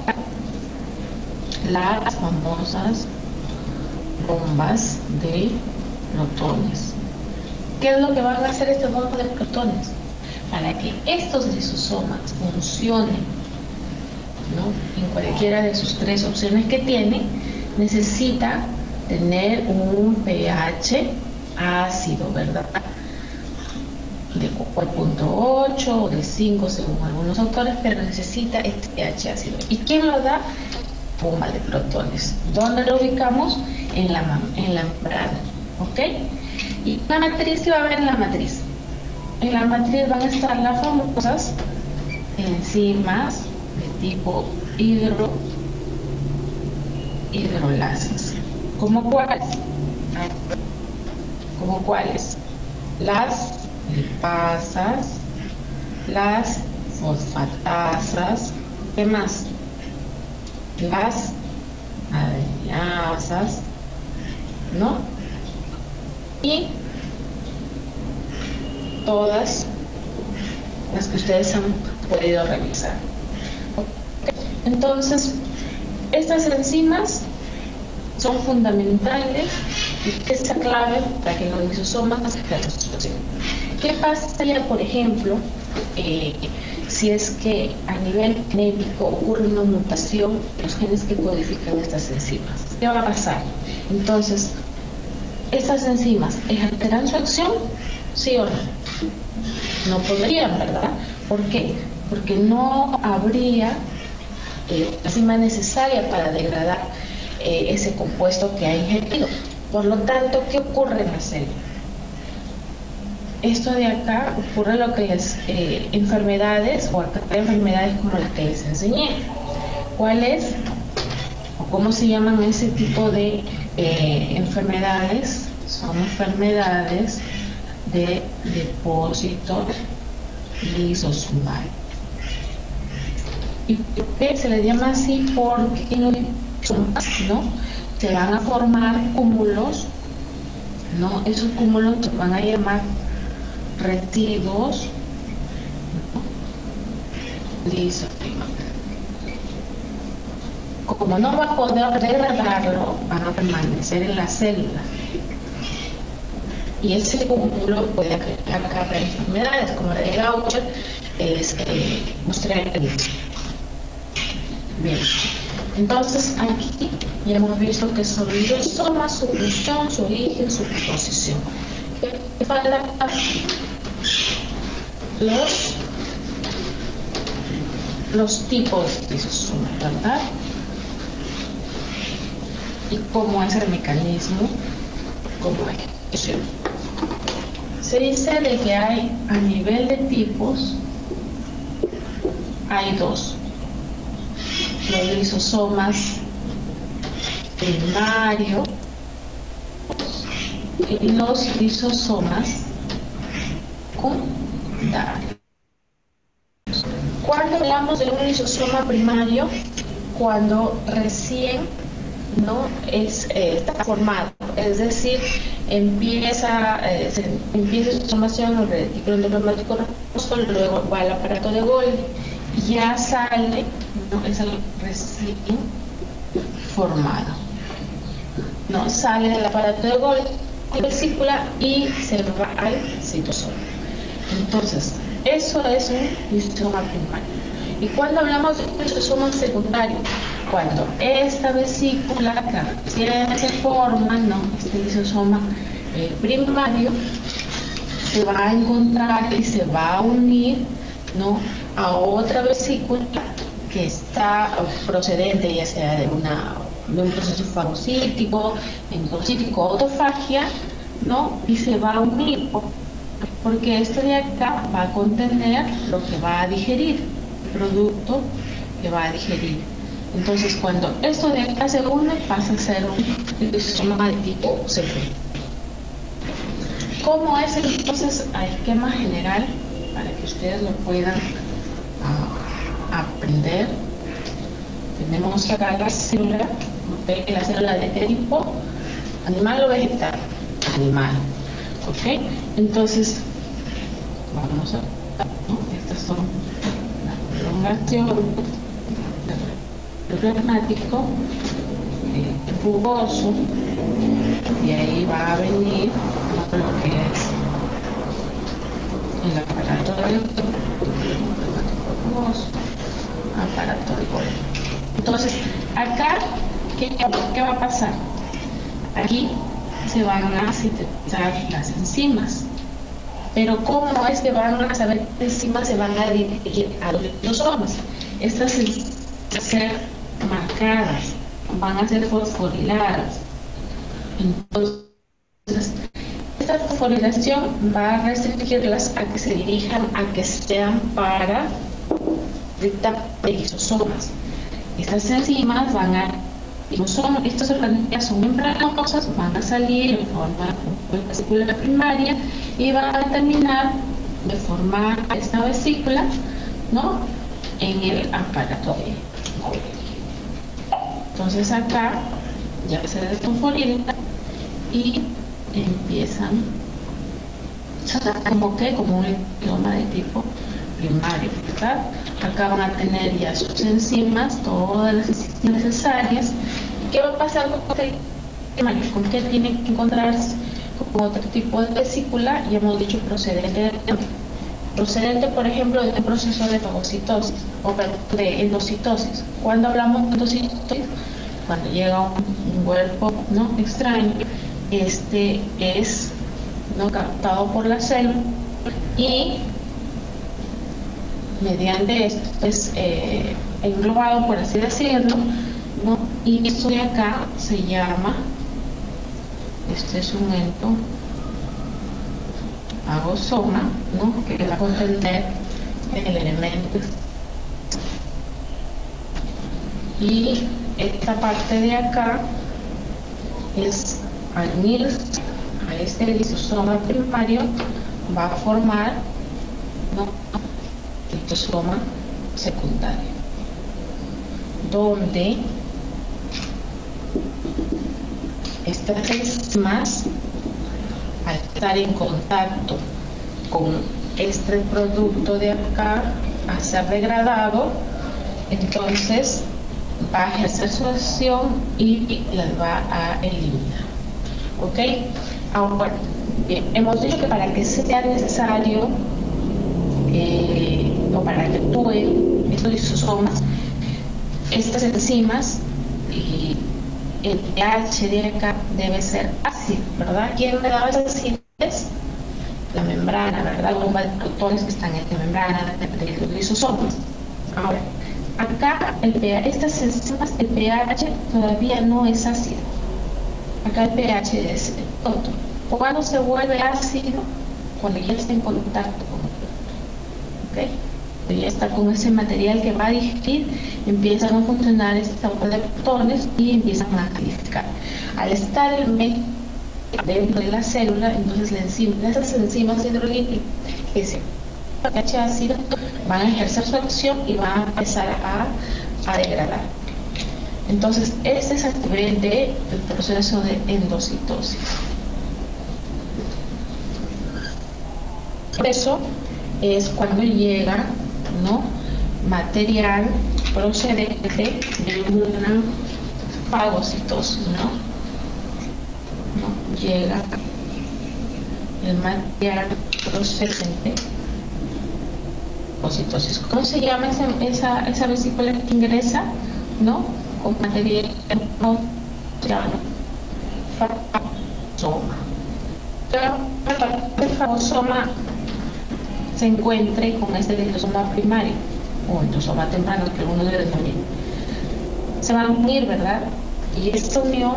[SPEAKER 3] las famosas bombas de protones. ¿Qué es lo que van a hacer estas bombas de protones? Para que estos lisosomas funcionen, ¿no?, en cualquiera de sus tres opciones que tienen, necesita tener un pH ácido, ¿verdad? De 4.8 o de 5 según algunos autores, pero necesita este pH ácido. ¿Y quién lo da? Bomba de protones. ¿Dónde lo ubicamos? En la membrana, ¿ok? ¿Y la matriz? ¿Qué va a haber en la matriz? En la matriz van a estar las famosas enzimas de tipo hidrolasas. ¿Cómo cuáles? ¿Cómo cuáles? Las lipasas, las fosfatasas, ¿qué más? Las adenosas, ¿no? Y todas las que ustedes han podido revisar. Entonces, estas enzimas son fundamentales y es la clave para que los lisosomas hagan su función. ¿Qué pasaría, por ejemplo, si es que a nivel genético ocurre una mutación en los genes que codifican estas enzimas? ¿Qué va a pasar? Entonces, ¿estas enzimas ejercerán su acción? ¿Sí o no? No podrían, ¿verdad? ¿Por qué? Porque no habría la enzima necesaria para degradar ese compuesto que ha ingerido. Por lo tanto, ¿qué ocurre en la célula? Esto de acá ocurre lo que es enfermedades, o acá hay enfermedades como las que les enseñé. ¿Cuáles o cómo se llaman ese tipo de enfermedades? Son enfermedades de depósito lisosomal. ¿Y por qué se le llama así? Porque en los lisosomas, ¿no?, se van a formar cúmulos, ¿no? Esos cúmulos se van a llamar residuos, ¿no?, lisosomal. Como no va a poder degradarlo, van a permanecer en la célula. Y ese cúmulo puede acarrear enfermedades como la de Gaucher, mostrar-. Bien, entonces aquí ya hemos visto que son lisosomas, su función, su origen, su composición. ¿Qué falta? Los tipos de lisosomas, ¿verdad? y cómo es el mecanismo como ejecución. Se dice de que hay, a nivel de tipos, hay dos: los lisosomas primarios y los lisosomas secundarios. Cuando hablamos de un lisosoma primario, cuando recién está formado, es decir, empieza su formación en el retículo endoplasmático reticuloso, luego va al aparato de Golgi, ya sale, es algo recién formado, sale del aparato de Golgi, vesícula, y se va al citosol. Entonces, eso es un lisosoma primario. Y cuando hablamos de un lisosoma secundario, cuando esta vesícula que se forma, este lisosoma primario, se va a encontrar y se va a unir a otra vesícula que está procedente ya sea de un proceso fagocítico, endocítico, autofagia, y se va a unir, porque esto de acá va a contener lo que va a digerir, el producto que va a digerir. Entonces, cuando esto de acá se une, pasa a ser un lisosoma de tipo secundario. ¿Cómo es entonces el esquema general para que ustedes lo puedan aprender? Tenemos acá la célula de qué tipo, animal o vegetal, animal, ¿ok? Entonces, vamos a estas son la prolongación del plasmático rugoso, y ahí va a venir lo que es el aparato de rugoso, aparato de Golgi. Entonces, acá, ¿qué va a pasar? Aquí se van a sintetizar las enzimas. Pero ¿cómo es que van a saber qué enzimas se van a dirigir a los lisosomas? Estas van a ser marcadas, van a ser fosforiladas. Entonces, esta fosforilación va a restringirlas a que se dirijan a que sean para lisosomas. Estas enzimas van a, estos organismos son membranosas, van a salir en forma de vesícula primaria y van a terminar de formar esta vesícula, en el aparato de Golgi. Entonces acá ya se desfosforilan y empiezan como un lisosoma de tipo primario, ¿verdad? Acá van a tener ya sus enzimas, todas las enzimas necesarias. ¿Qué va a pasar con este primario? ¿Con qué tiene que encontrarse? Con otro tipo de vesícula, ya hemos dicho procedente por ejemplo, de un proceso de fagocitosis o de endocitosis. Cuando hablamos de endocitosis, cuando llega un cuerpo extraño, este es captado por la célula y mediante esto es englobado, por así decirlo, y esto de acá se llama, este es un fagosoma, que va a contener el elemento, y esta parte de acá es, al unirse a este lisosoma primario, va a formar el lisosoma secundario, donde estas enzimas, al estar en contacto con este producto de acá, a ser degradado, entonces va a ejercer su acción y las va a eliminar. ¿Ok? Ahora, bien, hemos dicho que para que sea necesario o para que actúen estos lisosomas, estas enzimas, el pH de acá debe ser ácido, ¿verdad? ¿Quién me da esa acidez? La membrana, ¿verdad? Los protones que están en la membrana de los lisosomas. Ahora, acá estas enzimas, el pH todavía no es ácido, acá el pH es neutro. Cuando se vuelve ácido, cuando ya está en contacto con el producto, ¿ok? Ya está con ese material que va a digerir, empiezan a funcionar este tipo de protones y empiezan a calificar. Al estar el medio dentro de la célula, entonces esas enzimas hidrolíticas que se pH ácido van a ejercer su acción y van a empezar a degradar. Entonces, este es el nivel del proceso de endocitosis. Eso es cuando llega, ¿no?, material procedente de una fagocitosis, ¿no? Llega el material procedente de fagocitosis. ¿Cómo se llama esa vesícula que ingresa, ¿no?, con material fagosoma? El fagosoma se encuentre con este lisosoma primario o endosoma temprano, que uno debe definir. Se van a unir, ¿verdad? Y esta unión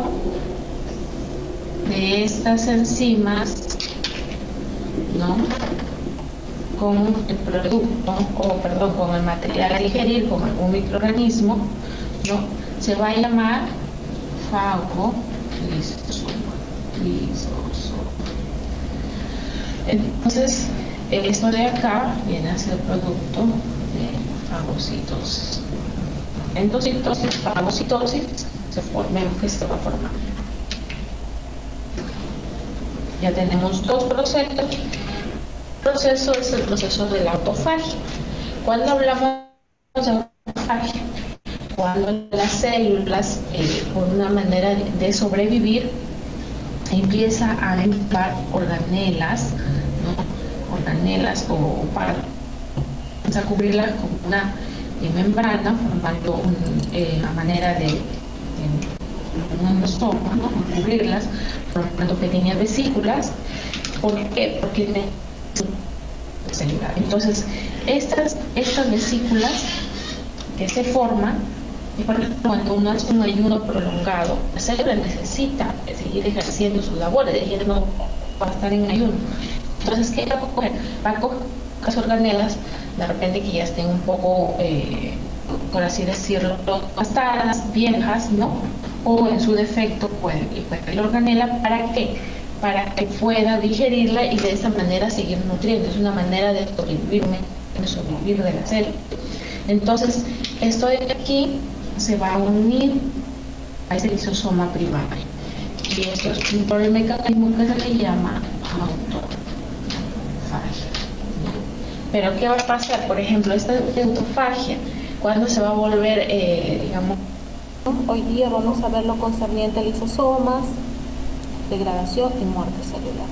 [SPEAKER 3] de estas enzimas, ¿no?, con el producto, con el material a digerir, con algún microorganismo, ¿no?, se va a llamar fagolisosoma. Entonces, esto de acá viene a ser producto de fagocitosis. Endocitosis, fagocitosis, vemos que se va a formar. Ya tenemos dos procesos. El proceso es el proceso de la autofagia. Cuando hablamos de autofagia, cuando las células, por una manera de sobrevivir, empieza a emplear organelas, ¿no?, organelas o para cubrirlas con una membrana, formando una manera de un endosoma, ¿no?, cubrirlas, formando pequeñas vesículas. ¿Por qué? Porque celular. Entonces, estas vesículas que se forman, cuando uno hace un ayuno prolongado, la célula necesita seguir ejerciendo sus labores, ella no va a estar en ayuno. Entonces, ¿qué va a coger? Va a coger las organelas, de repente que ya estén un poco, por así decirlo, gastadas, viejas, ¿no? O en su defecto, puede la organela, ¿para qué? Para que pueda digerirla y de esa manera seguir nutriendo. Es una manera de sobrevivir de la célula. Entonces, esto de aquí se va a unir a ese lisosoma primario. Y esto es por el mecanismo que se le llama autofagia. Pero ¿qué va a pasar? Por ejemplo, esta autofagia, ¿cuándo se va a volver, digamos?
[SPEAKER 2] Hoy día vamos a ver lo concerniente a lisosomas, degradación y muerte celular.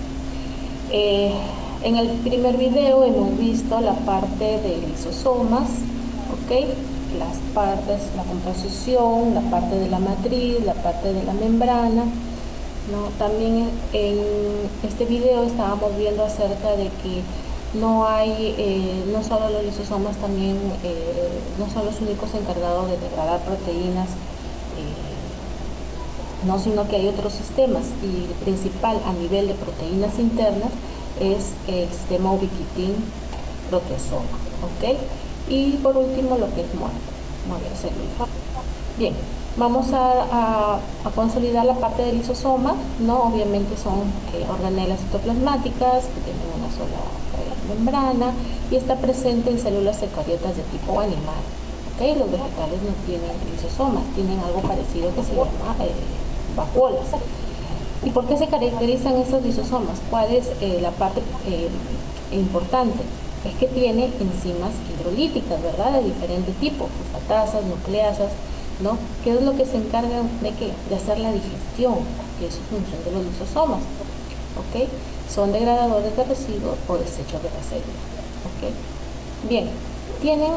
[SPEAKER 2] En el primer video hemos visto la parte de lisosomas, ¿ok? Las partes, la composición, la parte de la matriz, la parte de la membrana, ¿no? También en este video estábamos viendo acerca de que no hay, no solo los lisosomas, también no son los únicos encargados de degradar proteínas, no, sino que hay otros sistemas, y el principal a nivel de proteínas internas es el sistema ubiquitin-proteasoma, ¿ok? Y por último lo que es muerte celular. Bien, vamos a consolidar la parte del lisosoma, ¿no? Obviamente son organelas citoplasmáticas que tienen una sola membrana y está presente en células eucariotas de tipo animal, ¿ok? Los vegetales no tienen lisosomas, tienen algo parecido que se llama vacuolas. ¿Y por qué se caracterizan estos lisosomas? ¿Cuál es la parte importante? Es que tiene enzimas hidrolíticas, ¿verdad? De diferente tipo, fosfatasas, nucleasas, ¿no? ¿Qué es lo que se encargan de qué? De hacer la digestión, que es función de los lisosomas, ¿ok? Son degradadores de residuos o desechos de la célula, ¿ok? Bien, tienen,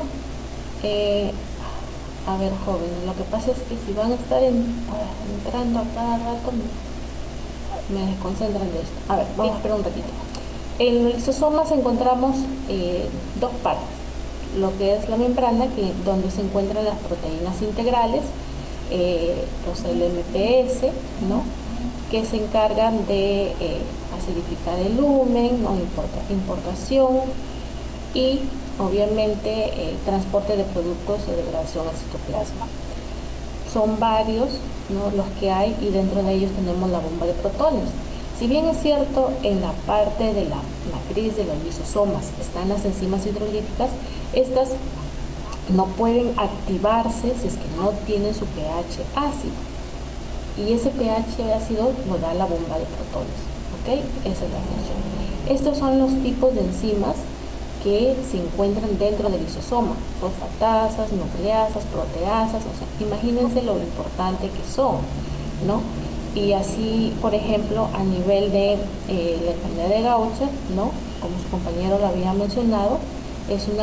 [SPEAKER 2] a ver, jóvenes, lo que pasa es que si van a estar entrando a cada rato, me desconcentran de esto. A ver, vamos a esperar un ratito. En los lisosomas encontramos dos partes, lo que es la membrana, donde se encuentran las proteínas integrales, los LMPS, ¿no? que se encargan de acidificar el lumen, ¿no? Importación y obviamente transporte de productos de degradación al citoplasma. Son varios, ¿no? Los que hay, y dentro de ellos tenemos la bomba de protones. Si bien es cierto, en la parte de la matriz de los lisosomas están las enzimas hidrolíticas, estas no pueden activarse si es que no tienen su pH ácido. Y ese pH ácido lo da la bomba de protones. ¿Ok? Esa es la función. Estos son los tipos de enzimas que se encuentran dentro del lisosoma: fosfatasas, nucleasas, proteasas. O sea, imagínense lo importante que son, ¿no? Y así, por ejemplo, a nivel de la enfermedad de Gaucher, ¿no? Como su compañero lo había mencionado, es una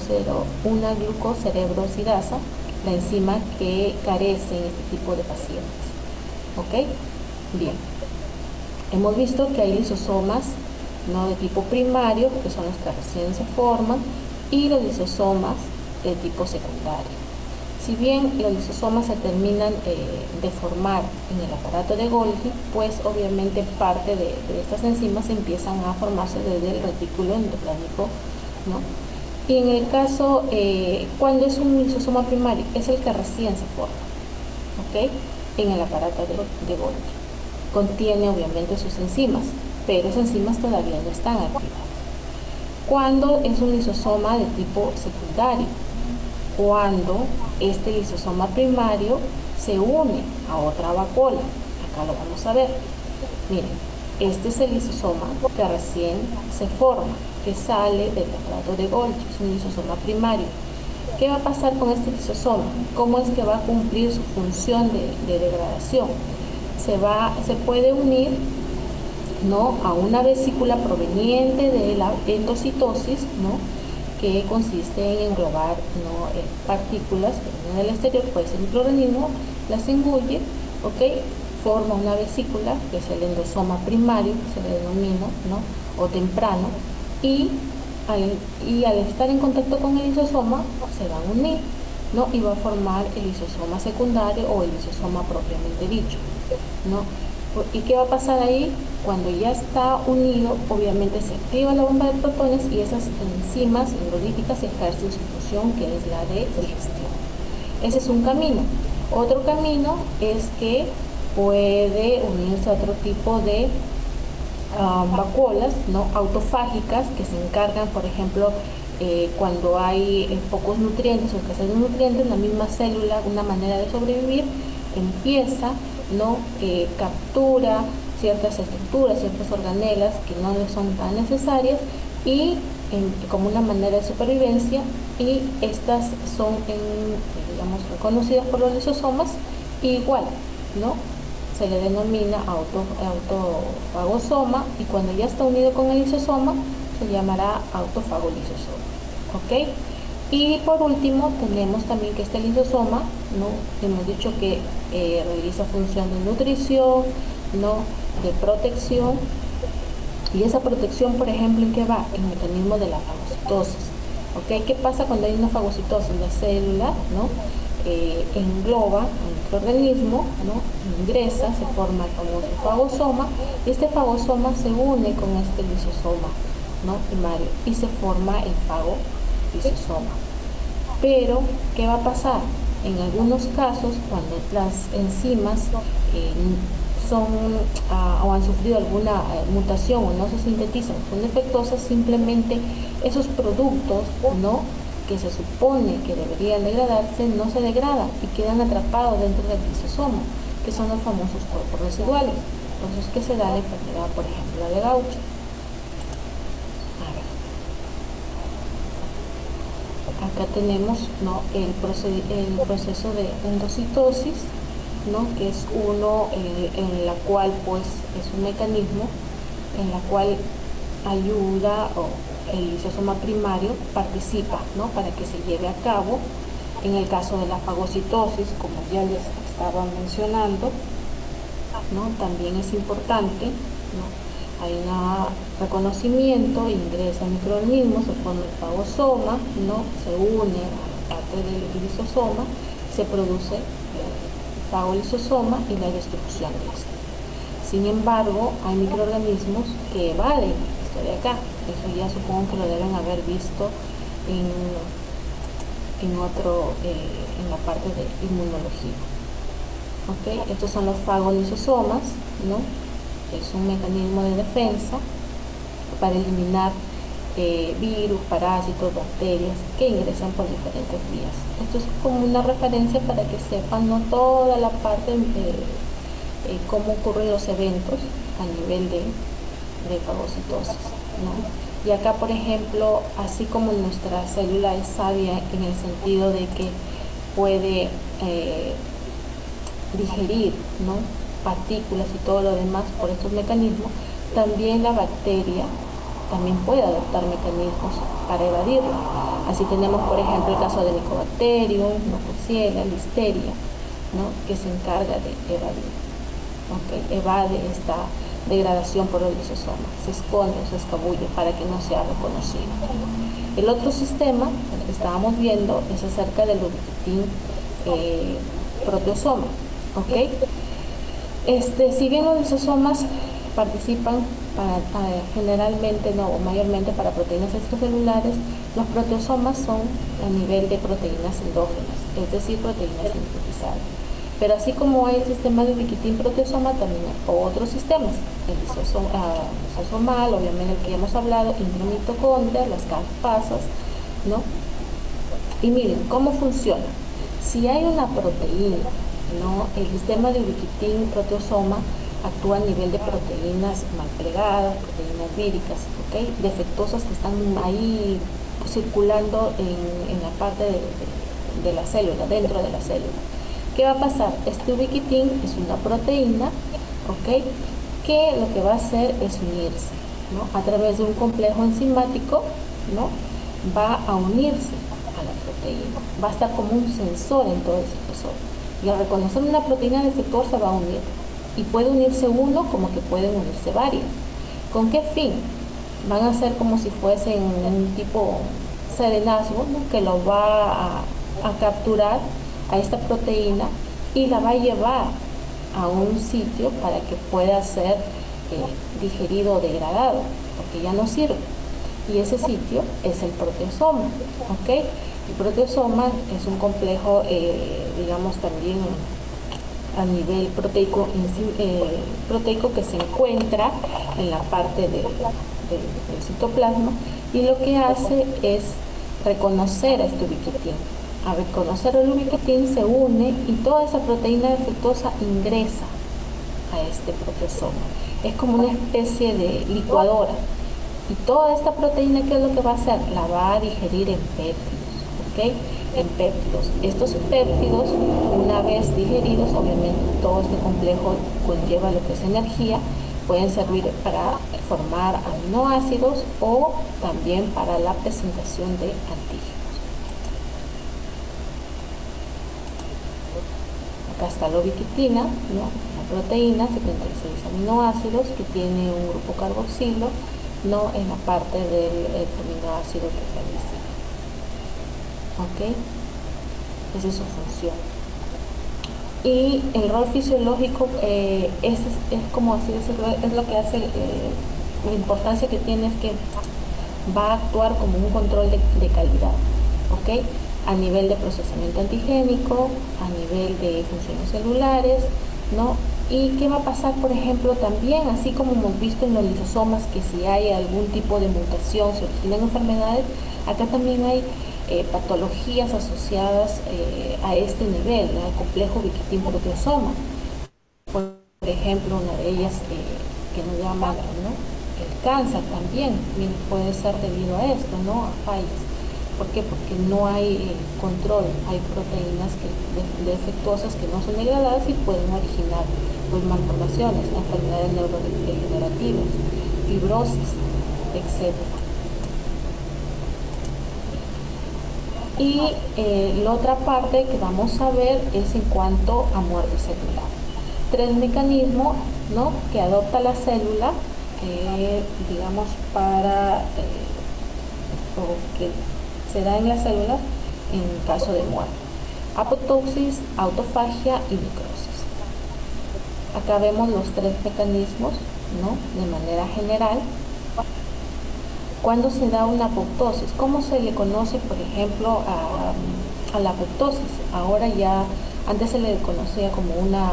[SPEAKER 2] glucocerebrosidasa, la enzima que carece en este tipo de pacientes. ¿Ok? Bien. Hemos visto que hay lisosomas, ¿no? de tipo primario, que son los que recién se forman, y los lisosomas de tipo secundario. Si bien los lisosomas se terminan de formar en el aparato de Golgi, pues obviamente parte de estas enzimas empiezan a formarse desde el retículo endoplasmático, ¿no? Y en el caso, cuando es un lisosoma primario, es el que recién se forma, ¿ok? En el aparato de Golgi. Contiene obviamente sus enzimas, pero esas enzimas todavía no están activadas. Cuando es un lisosoma de tipo secundario, cuando este lisosoma primario se une a otra vacuola. Acá lo vamos a ver. Miren, este es el lisosoma que recién se forma, que sale del aparato de Golgi, es un lisosoma primario. ¿Qué va a pasar con este lisosoma? ¿Cómo es que va a cumplir su función de degradación? Se puede unir, ¿no? a una vesícula proveniente de la endocitosis, ¿no? que consiste en englobar, ¿no? partículas que vienen del exterior, puede ser microorganismo, las engulle, ¿ok? Forma una vesícula, que es el endosoma primario, que se le denomina, ¿no? o temprano, y al estar en contacto con el lisosoma, se van a unir, ¿no? y va a formar el lisosoma secundario o el lisosoma propiamente dicho, ¿no? ¿Y qué va a pasar ahí? Cuando ya está unido, obviamente se activa la bomba de protones y esas enzimas hidrolíticas ejercen su función, que es la de digestión. Ese es un camino. Otro camino es que puede unirse a otro tipo de vacuolas, ¿no? autofágicas, que se encargan, por ejemplo, cuando hay pocos nutrientes o escasez de nutrientes, la misma célula, una manera de sobrevivir, empieza, ¿no? captura ciertas estructuras, ciertas organelas que no le son tan necesarias y como una manera de supervivencia, y estas son digamos, reconocidas por los lisosomas, y igual, ¿no? se le denomina autofagosoma, y cuando ya está unido con el lisosoma se llamará autofagolisosoma. ¿Ok? Y por último tenemos también que este lisosoma, ¿no? hemos dicho que realiza función de nutrición, ¿no? de protección, y esa protección, por ejemplo, ¿en qué va? El mecanismo de la fagocitosis. ¿Ok? ¿Qué pasa cuando hay una fagocitosis? La célula, ¿no? engloba un microorganismo, ¿no? ingresa, se forma como un fagosoma, y este fagosoma se une con este lisosoma, ¿no? primario, y se forma el fagolisosoma. Pero, ¿qué va a pasar? En algunos casos, cuando las enzimas son o han sufrido alguna mutación o no se sintetizan, son defectuosas, simplemente esos productos, ¿no? que se supone que deberían degradarse no se degradan y quedan atrapados dentro del lisosoma, que son los famosos cuerpos residuales. Entonces, ¿qué se da la enfermedad, por ejemplo, de Gaucher? Acá tenemos, ¿no? el proceso de endocitosis, ¿no? que es uno en la cual pues es un mecanismo en la cual ayuda o el lisosoma primario participa, ¿no? para que se lleve a cabo. En el caso de la fagocitosis, como ya les estaba mencionando, ¿no? también es importante, ¿no? hay un reconocimiento, ingresa microorganismos, se forma el fagosoma, ¿no? se une a parte del lisosoma, se produce el fagolisosoma y la destrucción de este. Sin embargo, hay microorganismos que evaden esto de acá. Eso ya supongo que lo deben haber visto en la parte de inmunología. ¿Okay? Estos son los fagolisosomas, ¿no? Es un mecanismo de defensa para eliminar virus, parásitos, bacterias que ingresan por diferentes vías. Esto es como una referencia para que sepan, ¿no?, toda la parte cómo ocurren los eventos a nivel de fagocitosis, ¿no? Y acá, por ejemplo, así como nuestra célula es sabia en el sentido de que puede digerir, ¿no?, partículas y todo lo demás por estos mecanismos, también la bacteria también puede adoptar mecanismos para evadirlo. Así tenemos, por ejemplo, el caso de Mycobacterium, Klebsiella, Listeria, ¿no?, que se encarga de evadir. ¿Okay? Evade esta degradación por el lisosoma, se esconde o se escabulle para que no sea reconocido. El otro sistema que estábamos viendo es acerca del ubiquitin proteosoma. ¿Okay? Si bien los lisosomas participan generalmente, no, o mayormente para proteínas extracelulares, los proteosomas son a nivel de proteínas endógenas, es decir, proteínas sintetizadas. Pero así como hay el sistema de ubiquitin proteosoma, también hay otros sistemas, el lisosomal, obviamente el que ya hemos hablado, intramitocondria, las caspasas, ¿no? Y miren, ¿cómo funciona? Si hay una proteína, ¿no?, el sistema de ubiquitin proteosoma actúa a nivel de proteínas mal plegadas, proteínas víricas, ¿okay?, defectuosas que están ahí circulando en la parte de la célula, dentro de la célula. ¿Qué va a pasar? Este ubiquitin es una proteína, ¿okay?, que lo que va a hacer es unirse, ¿no?, a través de un complejo enzimático, ¿no?, va a unirse a la proteína, va a estar como un sensor en todo el citosol. Y al reconocer una proteína defectuosa va a unir. Y puede unirse uno como que pueden unirse varias. ¿Con qué fin? Van a ser como si fuesen un tipo serenazgo, ¿no?, que lo va a capturar a esta proteína y la va a llevar a un sitio para que pueda ser digerido o degradado, porque ya no sirve. Y ese sitio es el proteosoma. ¿Okay? El proteosoma es un complejo, digamos, también a nivel proteico que se encuentra en la parte del citoplasma, y lo que hace es reconocer a este ubiquitin. A reconocer el ubiquitin se une y toda esa proteína defectuosa ingresa a este proteosoma. Es como una especie de licuadora. Y toda esta proteína, ¿qué es lo que va a hacer? La va a digerir en péptidos, ¿ok? En péptidos. Estos péptidos, una vez digeridos, obviamente todo este complejo conlleva lo que es energía, pueden servir para formar aminoácidos o también para la presentación de antígenos. Acá está la ubiquitina, ¿no?, una proteína, 76 aminoácidos, que tiene un grupo carboxilo, ¿no?, en la parte del aminoácido que es la lisina. ¿Ok? Esa es su función. Y el rol fisiológico es como así decirlo, es lo que hace, la importancia que tiene es que va a actuar como un control de calidad, ¿ok? A nivel de procesamiento antigénico, a nivel de funciones celulares, ¿no? ¿Y qué va a pasar, por ejemplo, también, así como hemos visto en los lisosomas, que si hay algún tipo de mutación se originan enfermedades? Acá también hay patologías asociadas a este nivel, al complejo ubiquitin proteosoma. Por ejemplo, una de ellas que nos llama, ¿no?, el cáncer también puede ser debido a esto, ¿no?, a fallas. ¿Por qué? Porque no hay control, hay proteínas defectuosas que no son degradadas y pueden originar pues malformaciones, enfermedades neurodegenerativas, fibrosis, etc. Y la otra parte que vamos a ver es en cuanto a muerte celular. 3 mecanismos, ¿no?, que adopta la célula, digamos, para o que se da en las células en caso de muerte: apoptosis, autofagia y necrosis. Acá vemos los tres mecanismos, ¿no? De manera general. ¿Cuándo se da una apoptosis? ¿Cómo se le conoce, por ejemplo, a la apoptosis? Ahora ya, antes se le conocía como una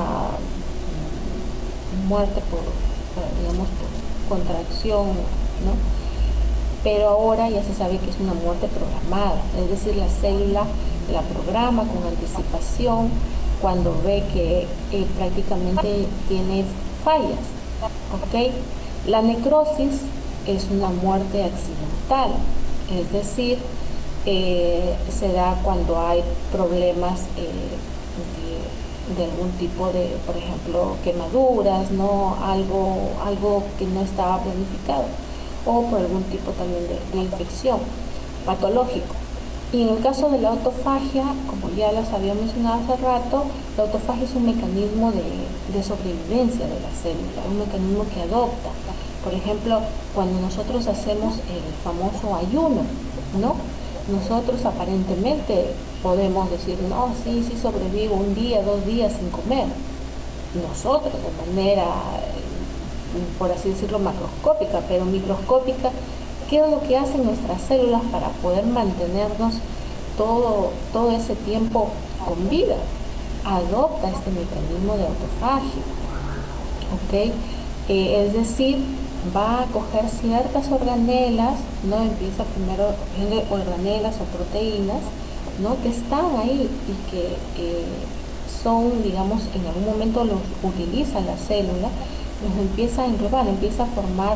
[SPEAKER 2] muerte por, digamos, por contracción, ¿no? Pero ahora ya se sabe que es una muerte programada, es decir, la célula la programa con anticipación cuando ve que prácticamente tiene fallas, ¿ok? La necrosis es una muerte accidental, es decir, se da cuando hay problemas de algún tipo de, por ejemplo, quemaduras, ¿no? Algo que no estaba planificado, o por algún tipo también de infección patológico. Y en el caso de la autofagia, como ya les había mencionado hace rato, la autofagia es un mecanismo de sobrevivencia de la célula, un mecanismo que adopta. Por ejemplo, cuando nosotros hacemos el famoso ayuno, ¿no? Nosotros aparentemente podemos decir, no, sí sobrevivo un día, 2 días sin comer. Nosotros de manera, por así decirlo, macroscópica, pero microscópica, ¿qué es lo que hacen nuestras células para poder mantenernos todo ese tiempo con vida? Adopta este mecanismo de autofagia, ¿ok? Es decir, va a coger ciertas organelas, ¿no? Empieza primero organelas o proteínas, ¿no? Que están ahí y que son, digamos, en algún momento los utiliza la célula, los empieza a englobar, empieza a formar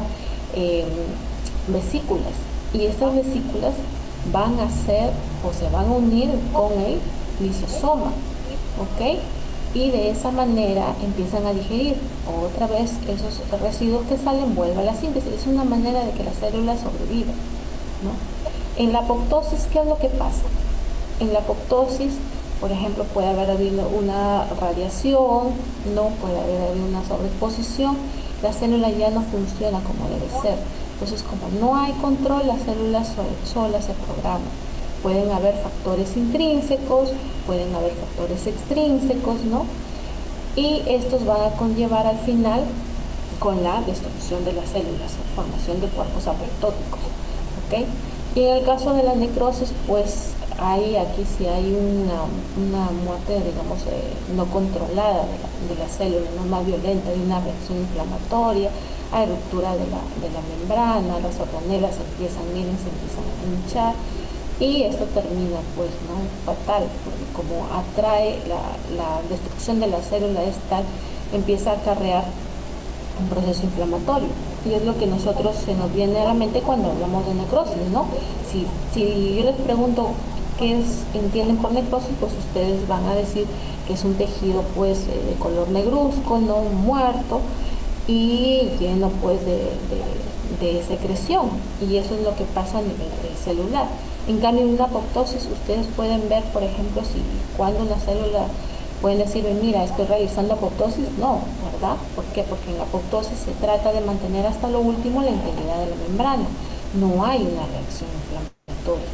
[SPEAKER 2] vesículas, y estas vesículas van a ser o se van a unir con el lisosoma, ¿ok? Y de esa manera empiezan a digerir otra vez esos residuos que salen, vuelve a la síntesis. Es una manera de que la célula sobreviva, ¿no? En la apoptosis, ¿qué es lo que pasa? En la apoptosis, por ejemplo, puede haber habido una radiación, no puede haber habido una sobreexposición, la célula ya no funciona como debe ser. Entonces, como no hay control, la célula sola se programa. Pueden haber factores intrínsecos, pueden haber factores extrínsecos, ¿no? Y estos van a conllevar al final con la destrucción de las células, formación de cuerpos apoptóticos, ¿ok? Y en el caso de la necrosis, pues aquí sí hay una muerte, digamos, no controlada de la célula, no más violenta, hay una reacción inflamatoria, hay ruptura de la membrana, las organelas se empiezan a hinchar, y esto termina, pues, ¿no? Fatal, porque como atrae la destrucción de la célula es tal, empieza a acarrear un proceso inflamatorio, y es lo que nosotros se nos viene a la mente cuando hablamos de necrosis, ¿no? Si yo les pregunto qué entienden por necrosis, pues ustedes van a decir que es un tejido, pues, de color negruzco, no muerto, y lleno, pues, de secreción, y eso es lo que pasa a nivel celular. En cambio, en una apoptosis ustedes pueden ver, por ejemplo, si cuando una célula pueden decir, mira, estoy realizando apoptosis. No, ¿verdad? ¿Por qué? Porque en la apoptosis se trata de mantener hasta lo último la integridad de la membrana. No hay una reacción inflamatoria.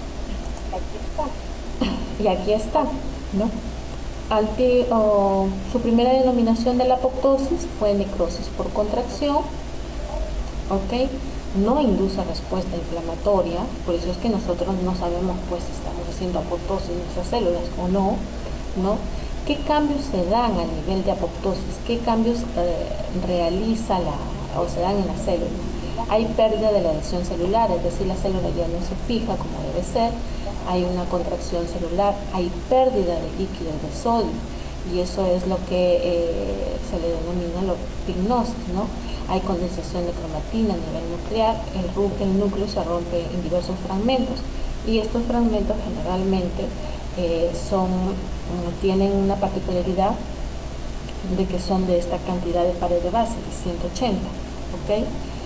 [SPEAKER 2] Y aquí está, ¿no? Su primera denominación de la apoptosis fue necrosis por contracción, ¿ok? No induce respuesta inflamatoria, por eso es que nosotros no sabemos, pues, si estamos haciendo apoptosis en nuestras células o no, ¿no? ¿Qué cambios se dan a nivel de apoptosis? ¿Qué cambios realiza o se dan en la célula? Hay pérdida de la adhesión celular, es decir, la célula ya no se fija como debe ser, hay una contracción celular, hay pérdida de líquido de sodio, y eso es lo que se le denomina pignosis, ¿no? Hay condensación de cromatina a nivel nuclear, el núcleo se rompe en diversos fragmentos, y estos fragmentos generalmente tienen una particularidad de que son de esta cantidad de pared de base, de 180, ¿ok?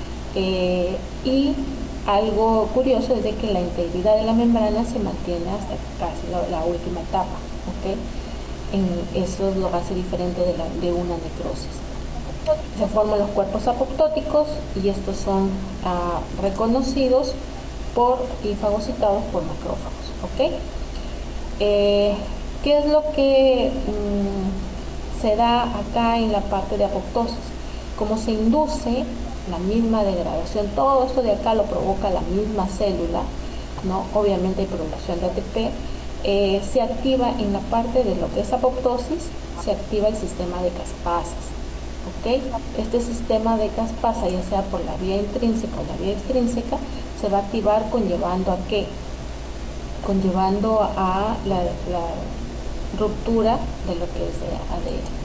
[SPEAKER 2] Y algo curioso es de que la integridad de la membrana se mantiene hasta casi la última etapa, ¿ok? Eso lo hace diferente de una necrosis. Se forman los cuerpos apoptóticos, y estos son reconocidos y fagocitados por macrófagos, ¿ok? ¿Qué es lo que se da acá en la parte de apoptosis. Como se induce la misma degradación, todo esto de acá lo provoca la misma célula, ¿no? Obviamente hay prolongación de ATP, se activa en la parte de lo que es apoptosis, se activa el sistema de caspasas. ¿Okay? Este sistema de caspasa, ya sea por la vía intrínseca o la vía extrínseca, se va a activar conllevando a ¿qué? Conllevando a la ruptura de lo que es de ADN.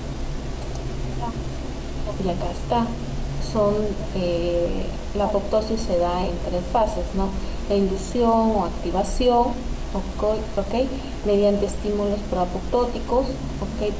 [SPEAKER 2] Y acá está. La apoptosis se da en 3 fases, ¿no? La inducción o activación, ¿ok? Mediante estímulos proapoptóticos, ¿ok?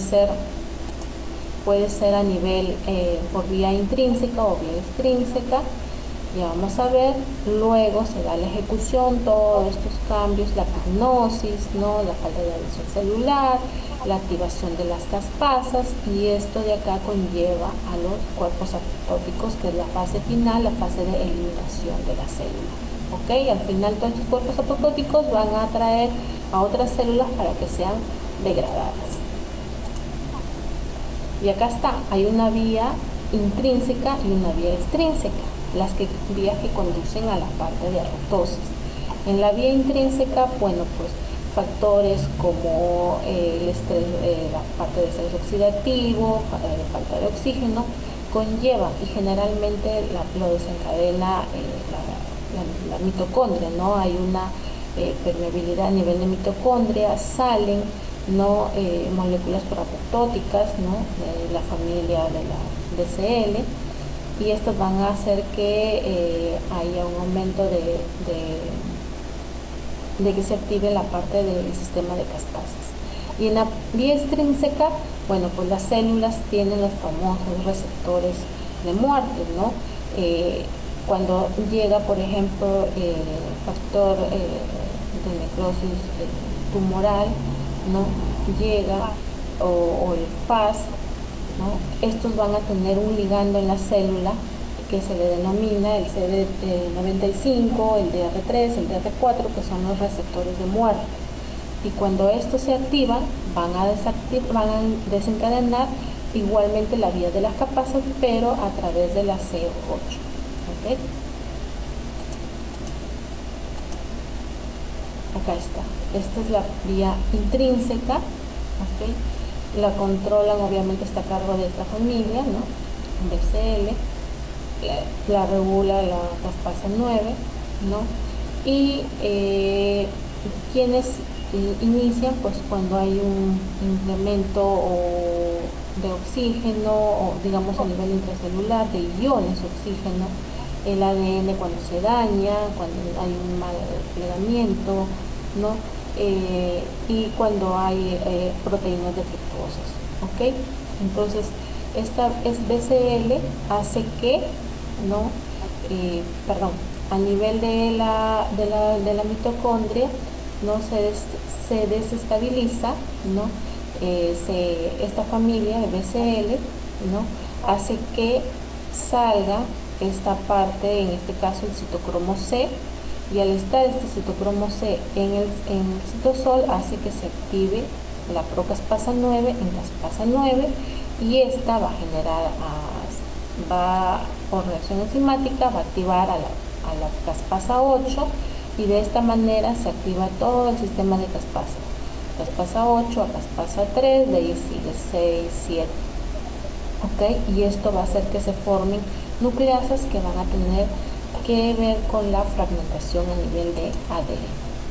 [SPEAKER 2] Puede ser a nivel por vía intrínseca o vía extrínseca. Ya vamos a ver. Luego se da la ejecución, todos estos cambios, la pignosis, ¿no? La falta de adhesión celular, la activación de las caspasas, y esto de acá conlleva a los cuerpos apoptóticos, que es la fase final, la fase de eliminación de la célula. ¿Ok? Al final todos estos cuerpos apoptóticos van a atraer a otras células para que sean degradadas. Y acá está, hay una vía intrínseca y una vía extrínseca, las vías que conducen a la parte de apoptosis. En la vía intrínseca, bueno, pues factores como el estrés, la parte de estrés oxidativo, falta de oxígeno, conlleva y generalmente lo desencadena la mitocondria, ¿no? Hay una permeabilidad a nivel de mitocondria, salen, ¿no? Moléculas proapoptóticas, ¿no? De la familia de la DCL, y estas van a hacer que haya un aumento de que se active la parte del sistema de caspasas. Y en la vía extrínseca, bueno, pues las células tienen los famosos receptores de muerte, ¿no? Cuando llega, por ejemplo, el factor de necrosis tumoral, ¿no? Llega, o el FAS, ¿no? Estos van a tener un ligando en la célula que se le denomina el CD95, el DR3, el DR4, que son los receptores de muerte. Y cuando estos se activan, van a desencadenar igualmente la vía de las caspasas, pero a través de la CO8. ¿Okay? Acá está. Esta es la vía intrínseca. ¿Okay? La controlan, obviamente está a cargo de esta familia, ¿no? BCL, la regula la caspasa 9, ¿no? Y quienes inician, pues cuando hay un incremento de oxígeno, o digamos a nivel intracelular, de iones oxígeno, el ADN cuando se daña, cuando hay un mal plegamiento, ¿no? Y cuando hay proteínas defectuosas, ¿ok? Entonces, esta BCL hace que, ¿no? A nivel de la mitocondria, ¿no? Se desestabiliza, ¿no? Esta familia de BCL, ¿no? Hace que salga esta parte, en este caso el citocromo C, y al estar este citocromo C en el citosol, hace que se active la procaspasa 9 en caspasa 9, y esta va a generar, por reacción enzimática, va a activar a la caspasa 8, y de esta manera se activa todo el sistema de caspasa. Caspasa 8 a caspasa 3, de ahí sigue 6, 7. ¿Ok? Y esto va a hacer que se formen nucleasas que van a tener que ver con la fragmentación a nivel de ADN.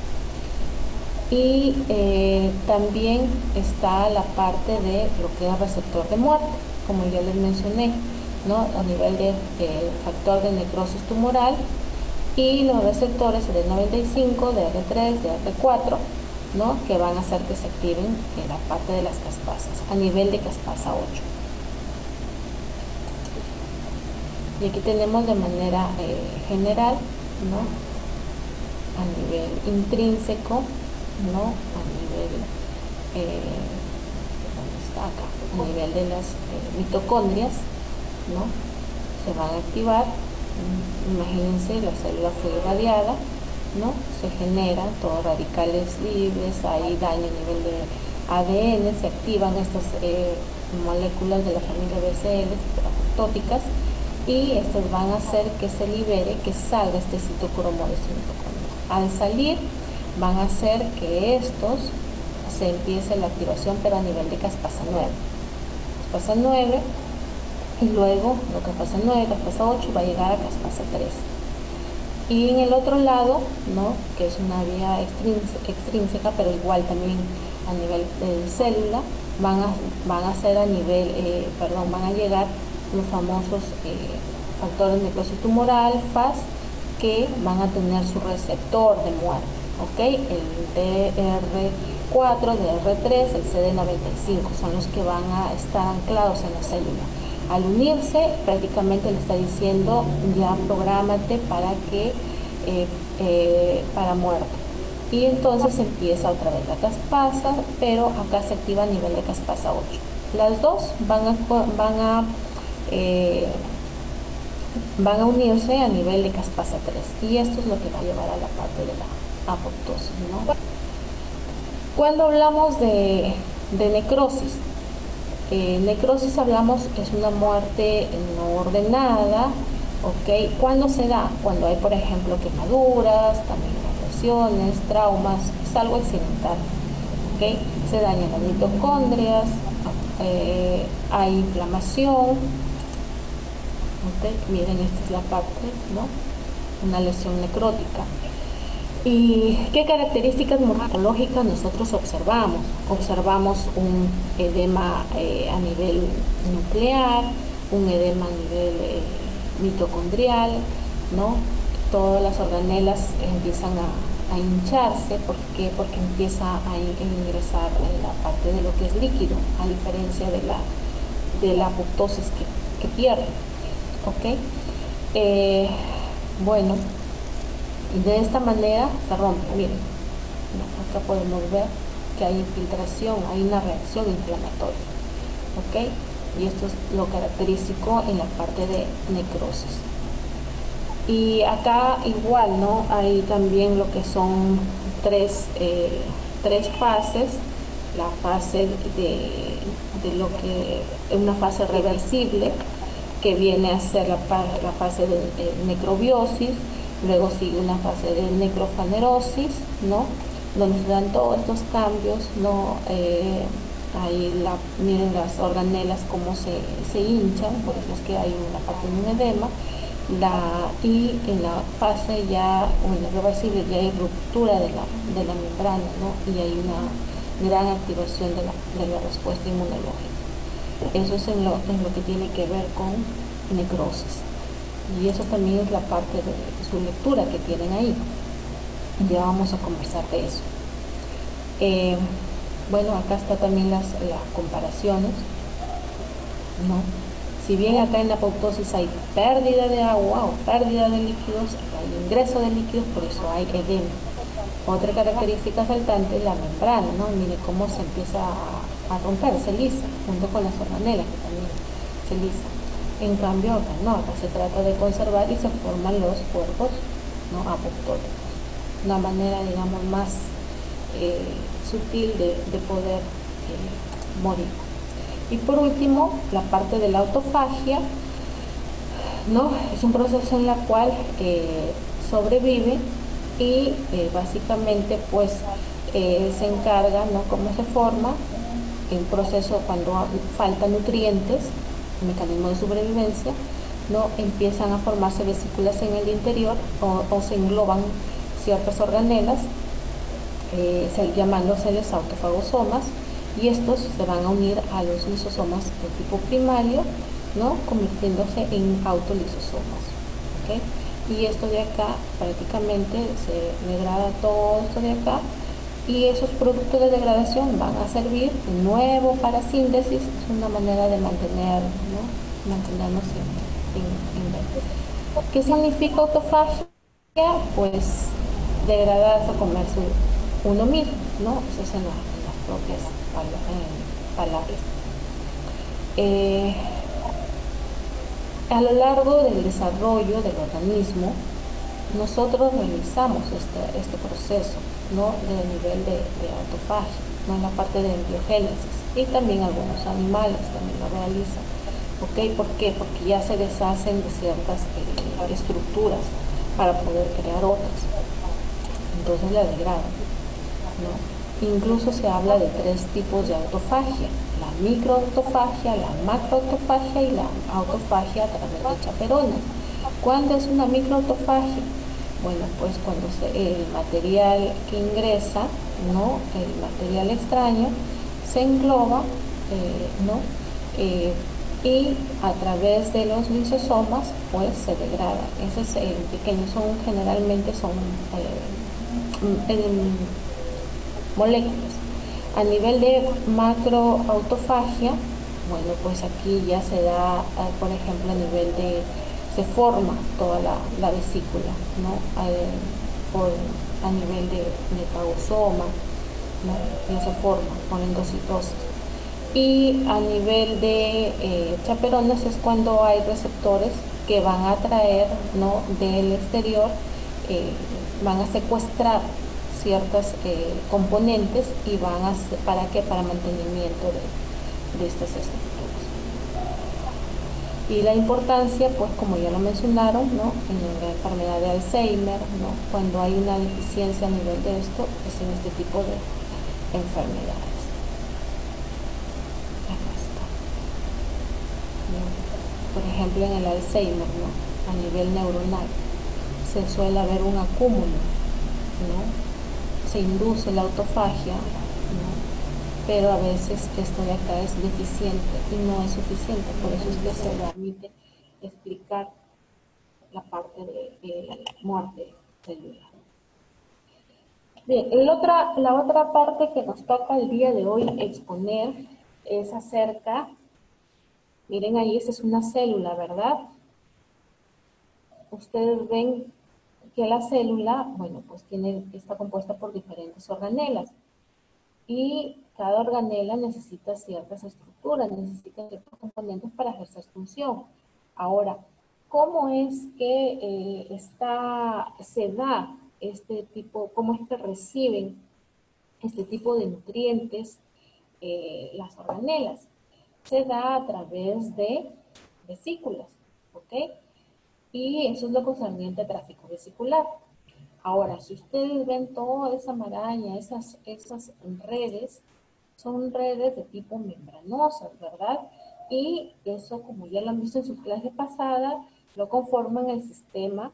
[SPEAKER 2] Y también está la parte de lo que es receptor de muerte, como ya les mencioné, ¿no? A nivel de factor de necrosis tumoral, y los receptores CD95, DR3, DR4, ¿no? Que van a hacer que se activen en la parte de las caspasas, a nivel de caspasa 8. Y aquí tenemos de manera general, ¿no? A nivel intrínseco, ¿no? A nivel, ¿dónde está acá? A nivel de las mitocondrias, ¿no? Se van a activar. Imagínense, la célula fue irradiada, ¿no? Se generan todos radicales libres, hay daño a nivel de ADN, se activan estas moléculas de la familia BCL, apoptóticas, y estas van a hacer que se libere, que salga este citocromo de su mitocondria. Al salir, van a hacer que estos se empiece la activación, pero a nivel de caspasa 9. Caspasa 9, y luego lo caspasa 9, caspasa 8, va a llegar a caspasa 3. Y en el otro lado, ¿no?, que es una vía extrínseca, pero igual también a nivel de célula, van a hacer a nivel, van a llegar los famosos factores de necrosis tumoral, FAS, que van a tener su receptor de muerte, ¿ok? El DR4, DR3, el CD95, son los que van a estar anclados en la célula. Al unirse, prácticamente le está diciendo, ya prográmate para muerte. Y entonces empieza otra vez la caspasa, pero acá se activa a nivel de caspasa 8. Las dos van a unirse a nivel de caspasa 3. Y esto es lo que va a llevar a la parte de la apoptosis, ¿no? Cuando hablamos de necrosis, necrosis hablamos que es una muerte no ordenada, ¿ok? ¿Cuándo se da? Cuando hay, por ejemplo, quemaduras, también lesiones, traumas, es algo accidental, ¿ok? Se dañan las mitocondrias, hay inflamación, ¿ok? Miren, esta es la parte, ¿no? Una lesión necrótica. ¿Y qué características morfológicas nosotros observamos? Observamos un edema a nivel nuclear, un edema a nivel mitocondrial, ¿no? Todas las organelas empiezan a hincharse. ¿Por qué? Porque empieza a ingresar en la parte de lo que es líquido, a diferencia de la apoptosis que pierde, ¿ok? Bueno, de esta manera se rompe. Miren, acá podemos ver que hay infiltración, hay una reacción inflamatoria, ¿ok? Y esto es lo característico en la parte de necrosis. Y acá igual, ¿no? Hay también lo que son tres fases. La fase de lo que es una fase reversible, que viene a ser la fase de necrobiosis. Luego sigue una fase de necrofanerosis, ¿no?, donde se dan todos estos cambios, ¿no? Ahí miren las organelas cómo se hinchan, por eso es que hay una parte de un edema. Y en la fase ya, o en la reversible, ya hay ruptura de la membrana, ¿no? Y hay una gran activación de la respuesta inmunológica. Eso es en lo que tiene que ver con necrosis. Y eso también es la parte de su lectura que tienen ahí. Ya vamos a conversar de eso. Bueno, acá está también las comparaciones, ¿no? Si bien acá en la apoptosis hay pérdida de agua o pérdida de líquidos, hay ingreso de líquidos, por eso hay edema. Otra característica saltante es la membrana, ¿no? Mire cómo se empieza a romper, se lisa, junto con las organelas que también se lisan. En cambio acá no, acá se trata de conservar y se forman los cuerpos, ¿no?, apoptóticos. Una manera, digamos, más sutil de poder morir. Y por último, la parte de la autofagia, ¿no? Es un proceso en la cual sobrevive y básicamente pues se encarga, ¿no?, cómo se forma el proceso cuando faltan nutrientes, mecanismo de sobrevivencia, ¿no? Empiezan a formarse vesículas en el interior o se engloban ciertas organelas, llamándoseles autofagosomas, y estos se van a unir a los lisosomas de tipo primario, ¿no?, convirtiéndose en autolisosomas, ¿okay? Y esto de acá prácticamente se degrada todo esto de acá, y esos productos de degradación van a servir de nuevo para síntesis. Es una manera de mantenernos en verde. ¿Qué significa autofagia? Pues degradarse o comerse uno mismo, ¿no? Eso es en las propias palabras. A lo largo del desarrollo del organismo, nosotros realizamos este proceso, ¿no?, de nivel de autofagia, ¿no?, en la parte de embriogénesis. y también algunos animales también lo realizan. ¿Ok? ¿Por qué? Porque ya se deshacen de ciertas estructuras para poder crear otras. Entonces la degradan, ¿no? Incluso se habla de 3 tipos de autofagia: la microautofagia, la macroautofagia y la autofagia a través de chaperones. ¿Cuándo es una microautofagia? Bueno, pues cuando el material que ingresa, ¿no? El material extraño se engloba, ¿no? Y a través de los lisosomas pues se degrada. Esos pequeños generalmente son moléculas. A nivel de macroautofagia, bueno, pues aquí ya se da, por ejemplo, a nivel de, se forma toda la vesícula, ¿no? A nivel de fagosoma, ¿no? Ya se forma con endocitosis. Y a nivel de chaperones es cuando hay receptores que van a traer, ¿no? Del exterior, van a secuestrar ciertas componentes y van a ser, ¿para qué? Para mantenimiento de estas estructuras. Y la importancia, pues como ya lo mencionaron, ¿no? En la enfermedad de Alzheimer, ¿no? Cuando hay una deficiencia a nivel de esto, es en este tipo de enfermedades. Por ejemplo, en el Alzheimer, ¿no? A nivel neuronal, se suele haber un acúmulo, ¿no? Se induce la autofagia, ¿no? Pero a veces esto de acá es deficiente y no es suficiente, por eso es que se permite explicar la parte de muerte celular. Bien, la otra parte que nos toca el día de hoy exponer es acerca, miren ahí, esta es una célula, ¿verdad? Ustedes ven que la célula, bueno, pues está compuesta por diferentes organelas. Y cada organela necesita ciertas estructuras, necesita ciertos componentes para ejercer función. Ahora, ¿cómo es que se da este tipo, cómo es que reciben este tipo de nutrientes las organelas? Se da a través de vesículas, ¿ok? Y eso es lo concerniente a tráfico vesicular. Ahora, si ustedes ven toda esa maraña, esas redes, son redes de tipo membranosas, ¿verdad? Y eso, como ya lo han visto en su clase pasada, lo conforman el sistema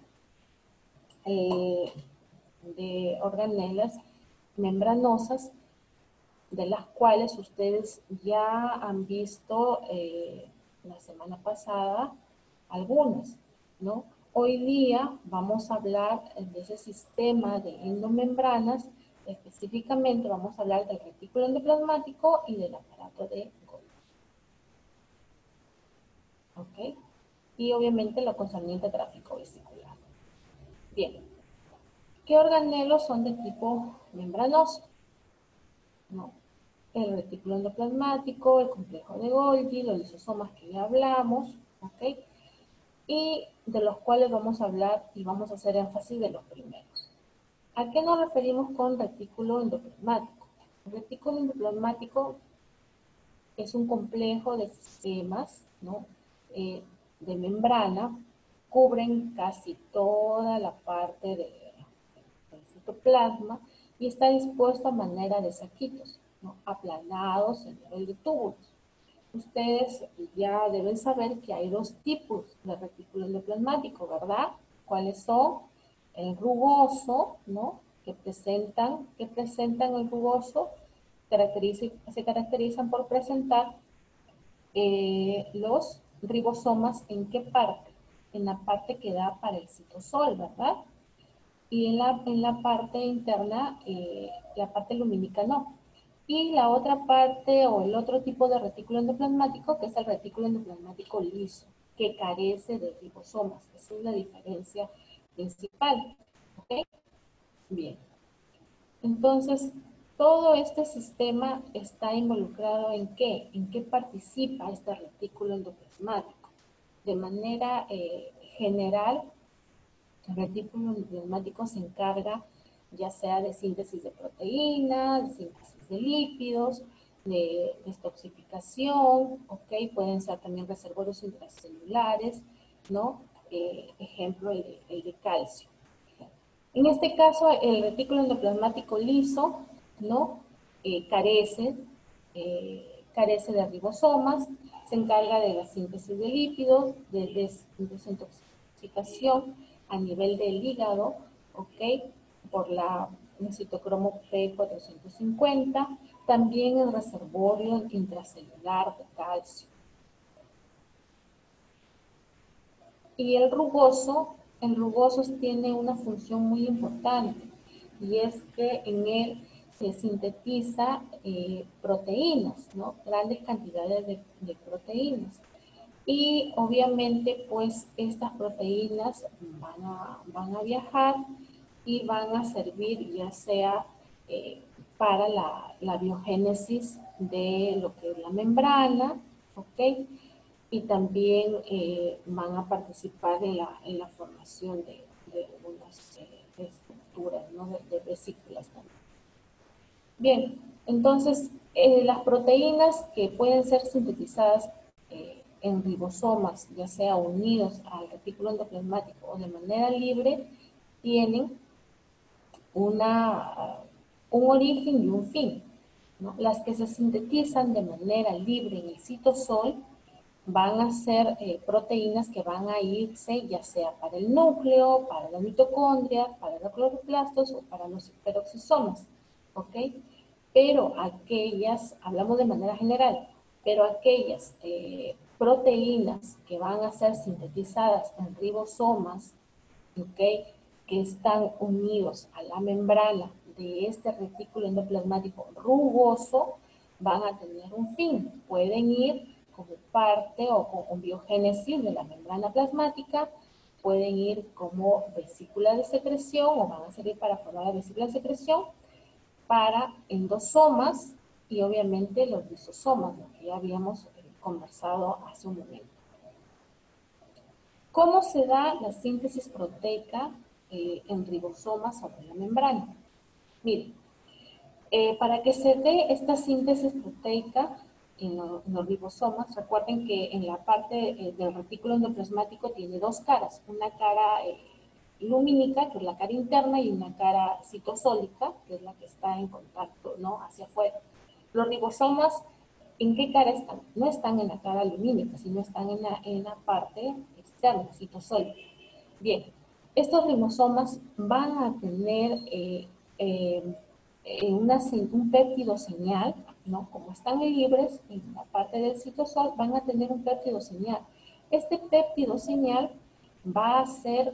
[SPEAKER 2] de organelas membranosas, de las cuales ustedes ya han visto la semana pasada algunas, ¿no? Hoy día vamos a hablar de ese sistema de endomembranas, específicamente vamos a hablar del retículo endoplasmático y del aparato de Golgi. ¿Ok? Y obviamente lo concerniente a tráfico vesicular. Bien, ¿qué organelos son de tipo membranoso? No. El retículo endoplasmático, el complejo de Golgi, los lisosomas que ya hablamos, ¿ok? Y de los cuales vamos a hablar y vamos a hacer énfasis de los primeros. ¿A qué nos referimos con retículo endoplasmático? El retículo endoplasmático es un complejo de sistemas, ¿no? De membrana, cubren casi toda la parte del citoplasma y está dispuesto a manera de saquitos, ¿no? Aplanados en nivel de túbulos. Ustedes ya deben saber que hay 2 tipos de retículo endoplasmático, ¿verdad? ¿Cuáles son? El rugoso, ¿no? Que presentan el rugoso, se caracterizan por presentar los ribosomas. ¿En qué parte? En la parte que da para el citosol, ¿verdad? Y en la parte interna, la parte lumínica no. Y la otra parte o el otro tipo de retículo endoplasmático, que es el retículo endoplasmático liso, que carece de ribosomas. Esa es la diferencia principal. ¿Ok? Bien. Entonces, todo este sistema está involucrado ¿en qué? ¿En qué participa este retículo endoplasmático? De manera general, el retículo endoplasmático se encarga ya sea de síntesis de proteínas, de síntesis de lípidos, de detoxificación, ¿ok? Pueden ser también reservorios intracelulares, ¿no? Ejemplo, el de calcio. En este caso, el retículo endoplasmático liso, ¿no? Carece de ribosomas, se encarga de la síntesis de lípidos, de desintoxicación a nivel del hígado, ¿ok? Por el citocromo P450, también el reservorio intracelular de calcio. Y el rugoso tiene una función muy importante, y es que en él se sintetiza proteínas, ¿no? Grandes cantidades de proteínas. Y obviamente, pues, estas proteínas van a viajar y van a servir ya sea para la biogénesis de lo que es la membrana, ¿ok? Y también van a participar en la formación de algunas estructuras, ¿no? de vesículas también. Bien, entonces las proteínas que pueden ser sintetizadas en ribosomas, ya sea unidos al retículo endoplasmático o de manera libre, tienen un origen y un fin, ¿no? Las que se sintetizan de manera libre en el citosol van a ser proteínas que van a irse ya sea para el núcleo, para la mitocondria, para los cloroplastos o para los peroxisomas, ¿ok? Pero aquellas, hablamos de manera general, pero aquellas proteínas que van a ser sintetizadas en ribosomas, ¿ok? Que están unidos a la membrana de este retículo endoplasmático rugoso, van a tener un fin. Pueden ir como parte o con biogénesis de la membrana plasmática, pueden ir como vesícula de secreción o van a servir para formar la vesícula de secreción, para endosomas y obviamente los lisosomas, lo que ya habíamos conversado hace un momento. ¿Cómo se da la síntesis proteica en ribosomas sobre la membrana? Miren, para que se dé esta síntesis proteica en los ribosomas, recuerden que en la parte del retículo endoplasmático tiene dos caras, una cara lumínica, que es la cara interna, y una cara citosólica, que es la que está en contacto, ¿no? Hacia afuera. Los ribosomas, ¿en qué cara están? No están en la cara lumínica, sino están en la parte externa, citosólica. Bien, estos ribosomas van a tener un péptido señal, ¿no? Como están libres en la parte del citosol, van a tener un péptido señal. Este péptido señal va a ser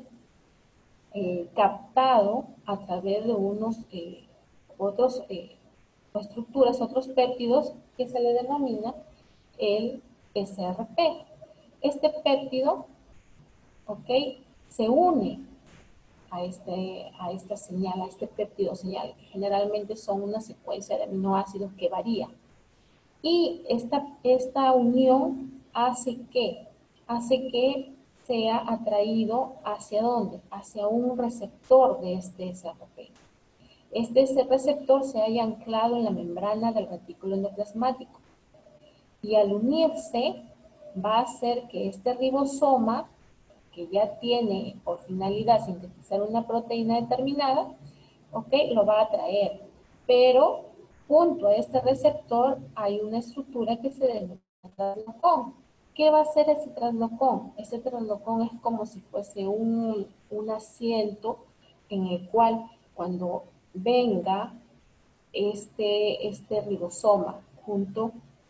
[SPEAKER 2] captado a través de unos otros estructuras, otros péptidos que se le denomina el SRP. Este péptido, ¿ok?, se une a esta señal, a este péptido señal, que generalmente son una secuencia de aminoácidos que varía. Y esta unión hace que sea atraído ¿hacia dónde? Hacia un receptor de este SRP. Este receptor se halla anclado en la membrana del retículo endoplasmático. Y al unirse, va a hacer que este ribosoma, que ya tiene por finalidad sintetizar una proteína determinada, ¿ok?, lo va a atraer. Pero junto a este receptor hay una estructura que se denomina traslocón. ¿Qué va a hacer ese traslocón? Ese traslocón es como si fuese un asiento en el cual cuando venga este ribosoma junto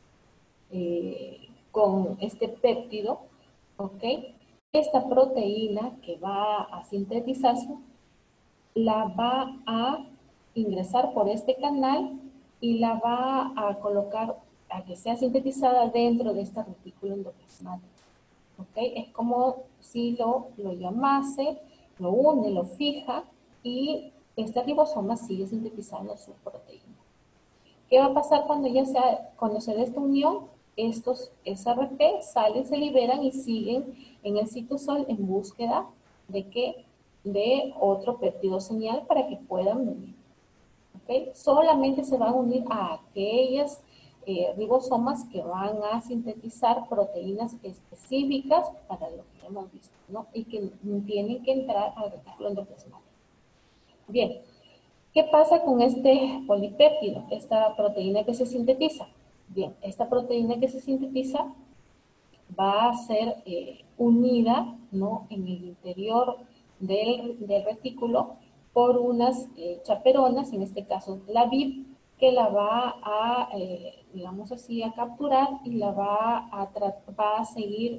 [SPEAKER 2] con este péptido, ¿ok?, esta proteína que va a sintetizarse la va a ingresar por este canal y la va a colocar a que sea sintetizada dentro de este retículo endoplasmático. ¿Ok? Es como si lo llamase, lo une, lo fija y este ribosoma sigue sintetizando su proteína. ¿Qué va a pasar cuando se dé esta unión? Estos SRP salen, se liberan y siguen en el citosol en búsqueda de otro péptido señal para que puedan unir. ¿Okay? Solamente se van a unir a aquellas ribosomas que van a sintetizar proteínas específicas para lo que hemos visto, ¿no? Y que tienen que entrar al retículo endoplasmático. Bien, ¿qué pasa con este polipéptido, esta proteína que se sintetiza? Bien, esta proteína que se sintetiza va a ser unida, ¿no?, en el interior del retículo por unas chaperonas, en este caso la VIP, que la va a, digamos así, a capturar y la va a seguir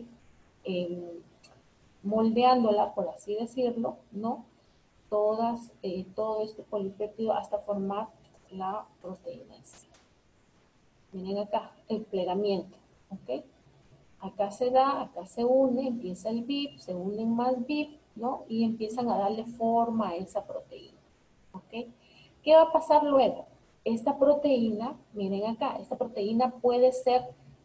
[SPEAKER 2] moldeándola, por así decirlo, ¿no? Todo este polipéptido hasta formar la proteína en sí. Miren acá, el plegamiento, ¿ok? Acá se da, acá se une, empieza el VIP, se unen más VIP, ¿no? Y empiezan a darle forma a esa proteína, ¿ok? ¿Qué va a pasar luego? Esta proteína, miren acá, esta proteína puede ser,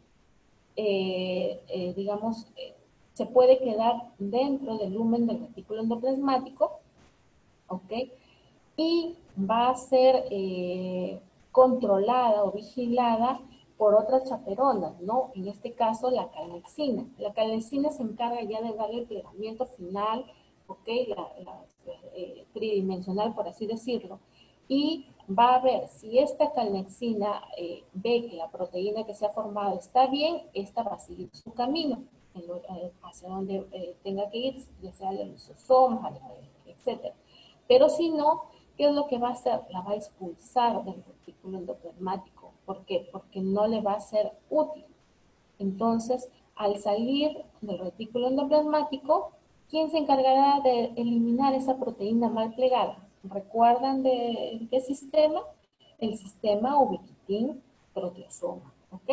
[SPEAKER 2] digamos, se puede quedar dentro del lumen del retículo endoplasmático, ¿ok? Y va a ser controlada o vigilada por otras chaperonas, ¿no? En este caso, la calnexina. La calnexina se encarga ya de darle el plegamiento final, ¿ok? Tridimensional, por así decirlo. Y va a ver si esta calnexina ve que la proteína que se ha formado está bien, esta va a seguir su camino hacia donde tenga que ir, ya sea a los lisosomas, etc. Pero si no, ¿qué es lo que va a hacer? La va a expulsar del retículo endoplasmático. ¿Por qué? Porque no le va a ser útil. Entonces, al salir del retículo endoplasmático, ¿quién se encargará de eliminar esa proteína mal plegada? ¿Recuerdan de qué sistema? El sistema ubiquitin-proteasoma. ¿Ok?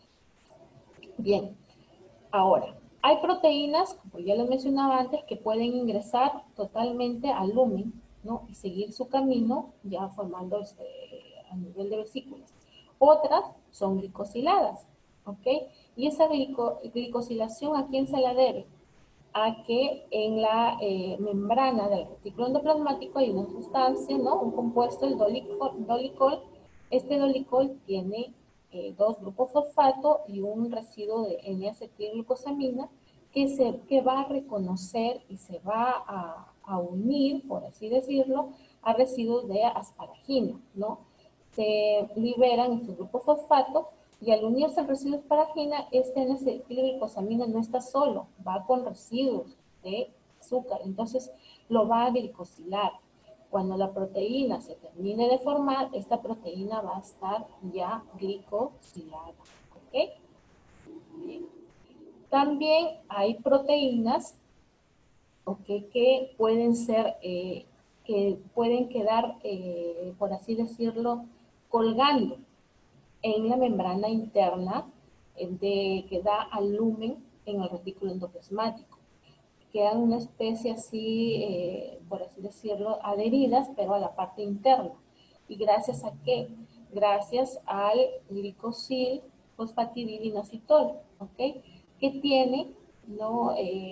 [SPEAKER 2] Bien. Ahora, hay proteínas, como ya lo mencionaba antes, que pueden ingresar totalmente al lumen, ¿no? Y seguir su camino ya formando a nivel de vesículas. Otras son glicosiladas, ¿ok? Y esa glicosilación, ¿a quién se la debe? A que en la membrana del retículo endoplasmático hay una sustancia, ¿no? Un compuesto, el dolicol. Este dolicol tiene dos grupos fosfato y un residuo de N-acetilglucosamina que va a reconocer y se va a unir, por así decirlo, a residuos de asparagina, ¿no? Se liberan estos grupos fosfato y al unirse al residuo de asparagina, este N-acetilglucosamina no está solo, va con residuos de azúcar, entonces lo va a glicosilar. Cuando la proteína se termine de formar, esta proteína va a estar ya glicosilada, ¿ok? Bien. También hay proteínas, ¿ok?, que pueden ser, que pueden quedar, por así decirlo, colgando en la membrana interna que da al lumen en el retículo endoplasmático. Quedan una especie así, por así decirlo, adheridas, pero a la parte interna. ¿Y gracias a qué? Gracias al glicosil fosfatidilinositol, ¿ok? Que tiene, ¿no?,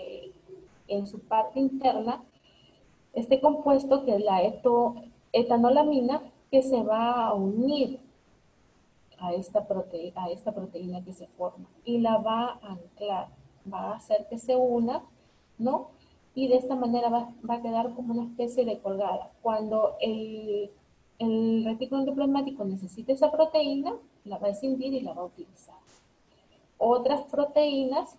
[SPEAKER 2] en su parte interna este compuesto que es la etanolamina, que se va a unir a esta proteína que se forma y la va a anclar, va a hacer que se una, ¿no? Y de esta manera va a quedar como una especie de colgada. Cuando el retículo endoplasmático necesita esa proteína, la va a escindir y la va a utilizar. Otras proteínas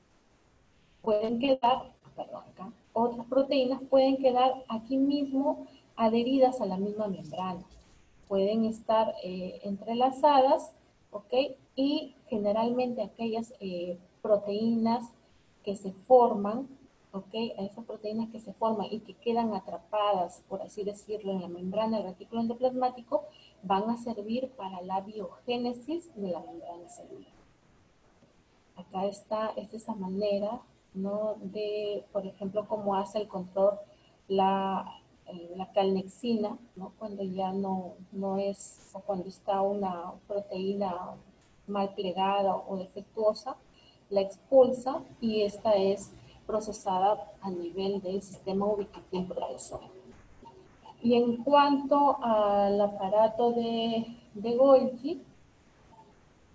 [SPEAKER 2] pueden quedar, otras proteínas pueden quedar aquí mismo adheridas a la misma membrana. Pueden estar entrelazadas, ¿ok? Y generalmente aquellas proteínas que se forman, ¿ok? A esas proteínas que se forman y que quedan atrapadas, por así decirlo, en la membrana del retículo endoplasmático, van a servir para la biogénesis de la membrana celular. Acá está, es esa manera, ¿no?, de, por ejemplo, cómo hace el control la calnexina, ¿no?, cuando ya no es, o cuando está una proteína mal plegada o defectuosa, la expulsa y esta es procesada a nivel del sistema ubiquitin-proteasoma. Y en cuanto al aparato de Golgi,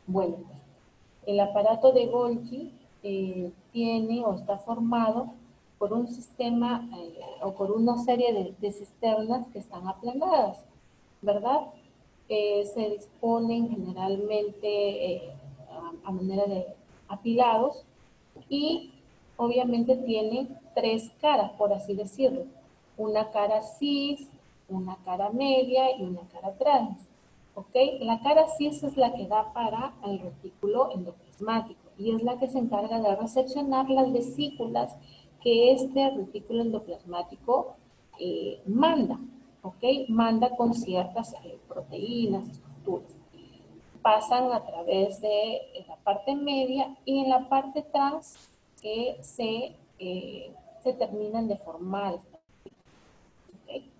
[SPEAKER 2] Bueno, pues, el aparato de Golgi tiene o está formado por un sistema o por una serie de cisternas que están aplanadas, ¿verdad? Se disponen generalmente a manera de apilados y obviamente tienen tres caras, por así decirlo. Una cara cis, una cara media y una cara trans. ¿Ok? La cara cis es la que da para el retículo endoplasmático y es la que se encarga de recepcionar las vesículas que este retículo endoplasmático manda. ¿Ok? Manda con ciertas proteínas, estructuras. Pasan a través de la parte media y en la parte trans que se terminan de formar. ¿Okay?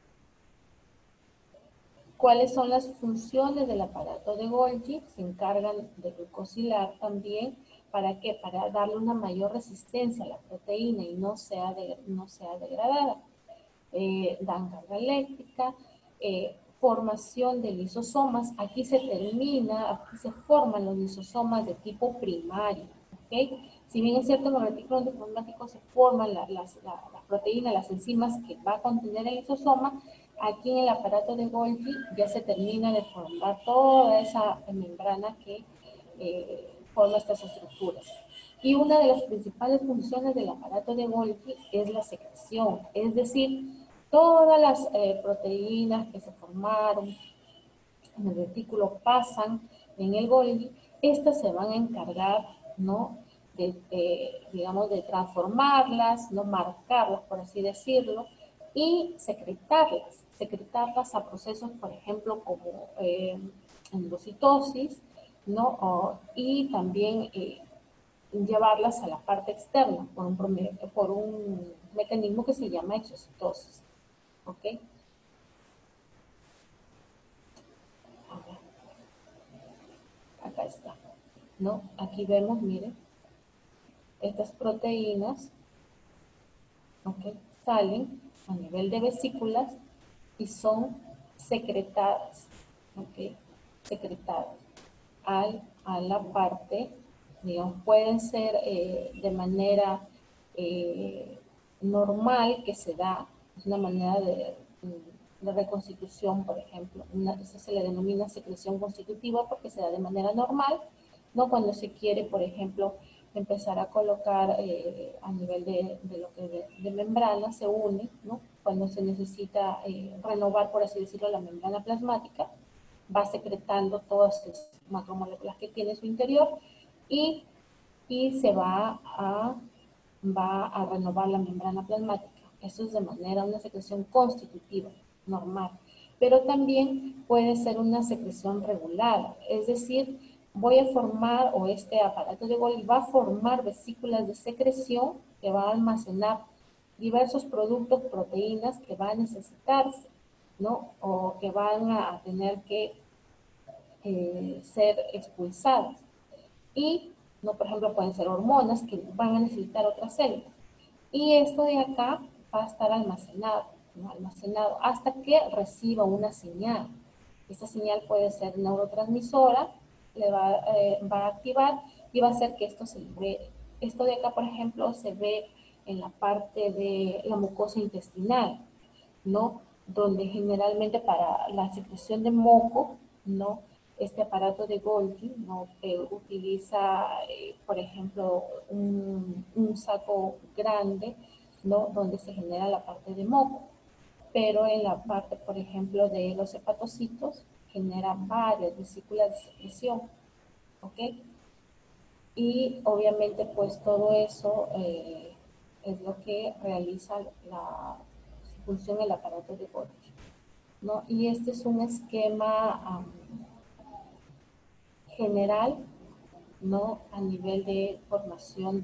[SPEAKER 2] ¿Cuáles son las funciones del aparato de Golgi? Se encargan de glucosilar también. ¿Para qué? Para darle una mayor resistencia a la proteína y no sea degradada. Dan carga eléctrica, formación de lisosomas. Aquí se forman los lisosomas de tipo primario. ¿Okay? Si bien es cierto, en los retículos endoplasmáticos se forman la proteína, las enzimas que va a contener el lisosoma, aquí en el aparato de Golgi ya se termina de formar toda esa membrana que forma estas estructuras. Y una de las principales funciones del aparato de Golgi es la secreción, es decir, todas las proteínas que se formaron en el retículo pasan en el Golgi, estas se van a encargar, ¿no? Digamos, de transformarlas, no marcarlas, por así decirlo, y secretarlas a procesos, por ejemplo, como endocitosis, ¿no? Y también llevarlas a la parte externa por un mecanismo que se llama exocitosis. ¿Ok? Acá está, ¿no? Aquí vemos, miren, estas proteínas, ¿ok? Salen a nivel de vesículas y son secretadas, ¿ok? Secretadas a la parte, digamos, pueden ser de manera normal que se da, es una manera de reconstitución, por ejemplo. Eso se le denomina secreción constitutiva porque se da de manera normal, ¿no? Cuando se quiere, por ejemplo, empezar a colocar a nivel de lo que de membrana, se une, ¿no? Cuando se necesita renovar, por así decirlo, la membrana plasmática, va secretando todas las macromoléculas que tiene en su interior y se va a renovar la membrana plasmática. Eso es de manera, una secreción constitutiva, normal. Pero también puede ser una secreción regulada, es decir, voy a formar, o este aparato de Golgi va a formar vesículas de secreción que va a almacenar diversos productos, proteínas que van a necesitarse, ¿no? O que van a tener que ser expulsadas. Y, no, por ejemplo, pueden ser hormonas que van a necesitar otras células. Y esto de acá va a estar almacenado, ¿no? Almacenado hasta que reciba una señal. Esta señal puede ser neurotransmisora, va a activar y va a hacer que esto se libere. Esto de acá, por ejemplo, se ve en la parte de la mucosa intestinal, ¿no? Donde generalmente para la secreción de moco, ¿no? Este aparato de Golgi, ¿no? Utiliza, por ejemplo, un saco grande, ¿no? Donde se genera la parte de moco. Pero en la parte, por ejemplo, de los hepatocitos, genera varias vesículas de secreción, ¿ok? Y obviamente, pues todo eso es lo que realiza la función del aparato de Golgi, ¿no? Y este es un esquema general, ¿no? A nivel de formación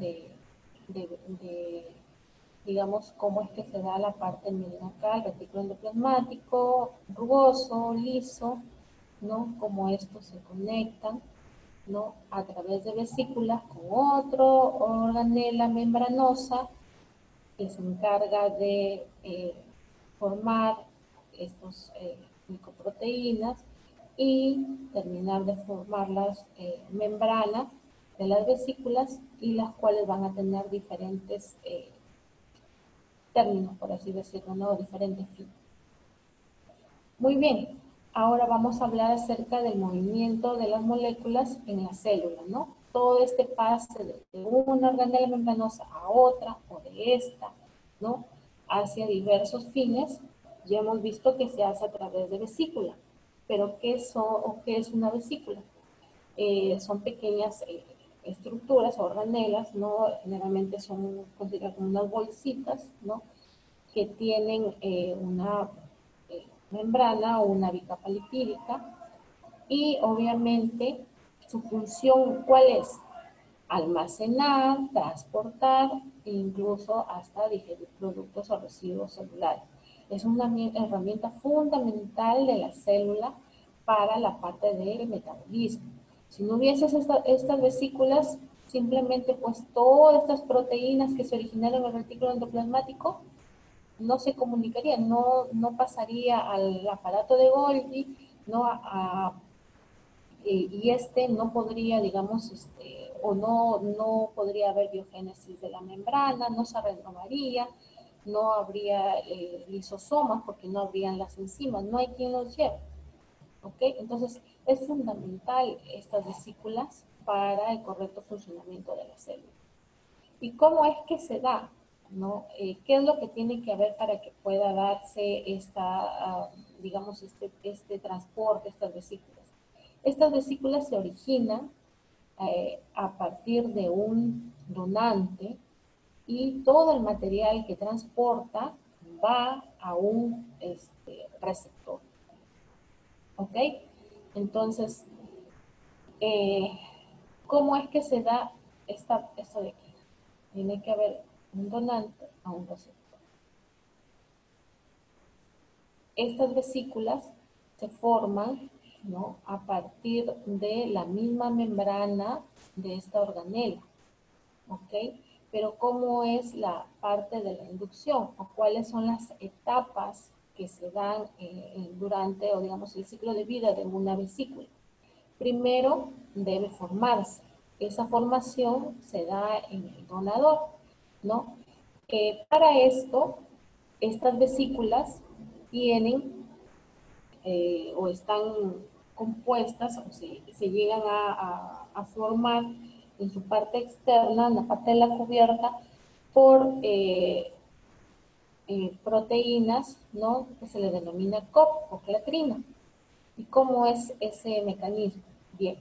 [SPEAKER 2] digamos, cómo es que se da la parte acá, el retículo endoplasmático, rugoso, liso, ¿no? Cómo estos se conectan, ¿no? A través de vesículas con otro organela membranosa que se encarga de formar estos glicoproteínas y terminar de formar las membranas de las vesículas, y las cuales van a tener diferentes términos, por así decirlo, ¿no? Diferentes fines. Muy bien, ahora vamos a hablar acerca del movimiento de las moléculas en la célula, ¿no? Todo este pase de una organela membranosa a otra, o de esta, ¿no? Hacia diversos fines, ya hemos visto que se hace a través de vesícula. Pero ¿qué es una vesícula? Son pequeñas estructuras o organelas, ¿no? Generalmente son consideradas como unas bolsitas, ¿no? Que tienen una membrana o una bicapa lipídica, y obviamente su función, ¿cuál es? Almacenar, transportar e incluso hasta digerir productos o residuos celulares. Es una herramienta fundamental de la célula para la parte del metabolismo. Si no hubiese estas vesículas, simplemente pues todas estas proteínas que se originaron en el retículo endoplasmático no se comunicaría, no pasaría al aparato de Golgi, no y no podría, digamos, no podría haber biogénesis de la membrana, no se renovaría, no habría lisosomas porque no habrían las enzimas, no hay quien los lleve. ¿Ok? Entonces, es fundamental estas vesículas para el correcto funcionamiento de la célula. ¿Y cómo es que se da? ¿No? ¿Qué es lo que tiene que haber para que pueda darse digamos, este transporte, estas vesículas? Estas vesículas se originan a partir de un donante, y todo el material que transporta va a un receptor. ¿Ok? Entonces, ¿cómo es que se da esto de aquí? Tiene que haber un donante a un receptor. Estas vesículas se forman, ¿no? A partir de la misma membrana de esta organela. ¿Ok? Pero ¿cómo es la parte de la inducción? ¿O cuáles son las etapas que se dan durante, o digamos, el ciclo de vida de una vesícula? Primero debe formarse. Esa formación se da en el donador, ¿no? Para esto, estas vesículas tienen o están compuestas, o se llegan a formar en su parte externa, en la parte de la cubierta, por proteínas, ¿no? Que se le denomina COP o clatrina. ¿Y cómo es ese mecanismo? Bien,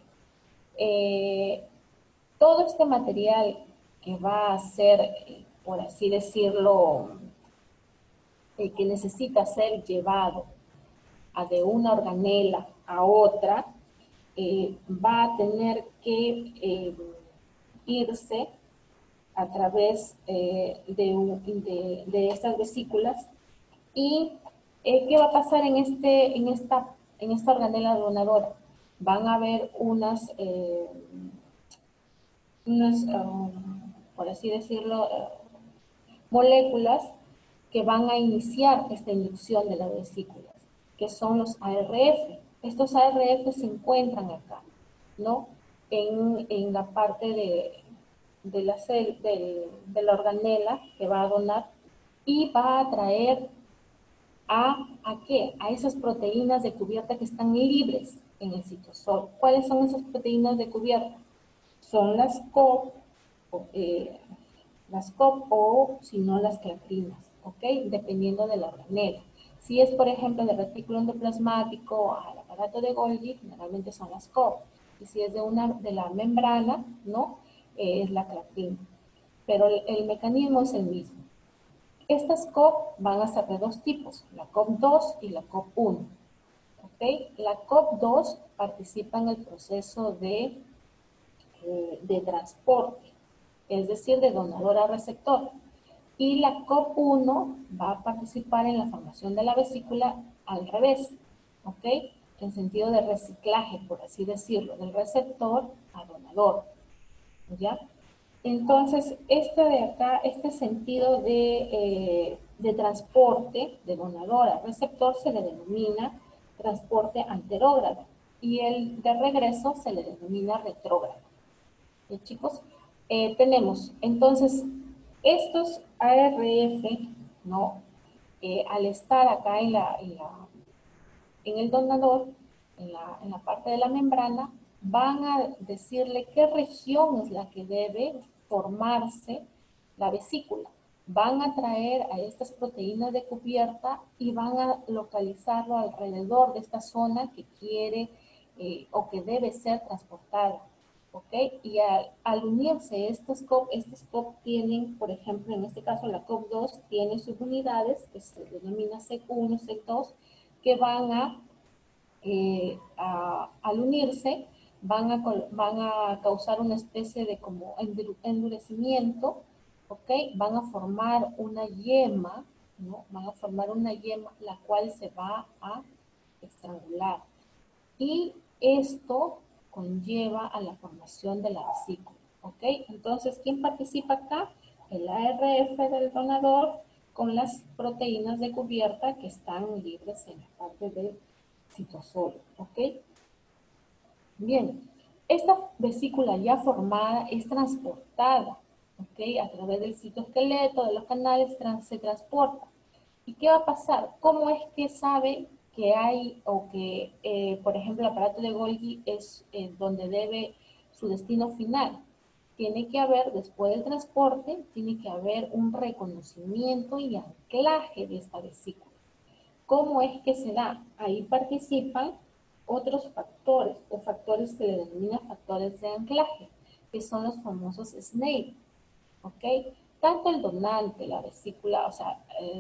[SPEAKER 2] todo este material que va a ser, por así decirlo, que necesita ser llevado de una organela a otra, va a tener que irse a través de estas vesículas. ¿Y qué va a pasar en esta organela donadora? Van a haber unas por así decirlo, moléculas que van a iniciar esta inducción de las vesículas, que son los ARF. Estos ARF se encuentran acá, ¿no? En la parte de la organela que va a donar, y va a atraer ¿a qué? A esas proteínas de cubierta que están libres en el citosol. ¿Cuáles son esas proteínas de cubierta? Son las COP, o si no las clatrinas, ¿ok? Dependiendo de la organela. Si es, por ejemplo, del retículo endoplasmático al aparato de Golgi, generalmente son las COP. Y si es de la membrana, ¿no? Es la clatrina. Pero el mecanismo es el mismo. Estas COP van a ser de dos tipos, la COP2 y la COP1. ¿Ok? La COP2 participa en el proceso de transporte, es decir, de donador a receptor. Y la COP1 va a participar en la formación de la vesícula al revés, ¿ok? En sentido de reciclaje, por así decirlo, del receptor a donador, ¿ya? Entonces, de acá, este sentido de transporte de donador a receptor se le denomina transporte anterógrado. y el de regreso se le denomina retrógrado. ¿Sí, chicos? Tenemos entonces estos ARF, ¿no? Al estar acá en el donador, en la parte de la membrana, van a decirle qué región es la que debe formarse la vesícula. Van a traer a estas proteínas de cubierta y van a localizarlo alrededor de esta zona que quiere o que debe ser transportada. ¿Ok? Y al unirse estas COP tienen, por ejemplo, en este caso la COP2 tiene subunidades que se denomina SEC1, SEC2, que van al unirse, van a causar una especie de como endurecimiento, ¿ok? Van a formar una yema, ¿no? Van a formar una yema la cual se va a estrangular. Y esto conlleva a la formación de la vesícula, ¿ok? Entonces, ¿quién participa acá? El ARF del donador con las proteínas de cubierta que están libres en la parte del citosol, ¿ok? Bien, esta vesícula ya formada es transportada, ¿ok? A través del citoesqueleto, de los canales, se transporta. ¿Y qué va a pasar? ¿Cómo es que sabe que hay o que, por ejemplo, el aparato de Golgi es donde debe su destino final? Tiene que haber, después del transporte, tiene que haber un reconocimiento y anclaje de esta vesícula. ¿Cómo es que se da? Ahí participan otros factores o factores que le denominan factores de anclaje, que son los famosos SNAP, ¿ok? Tanto el donante, la vesícula, o sea,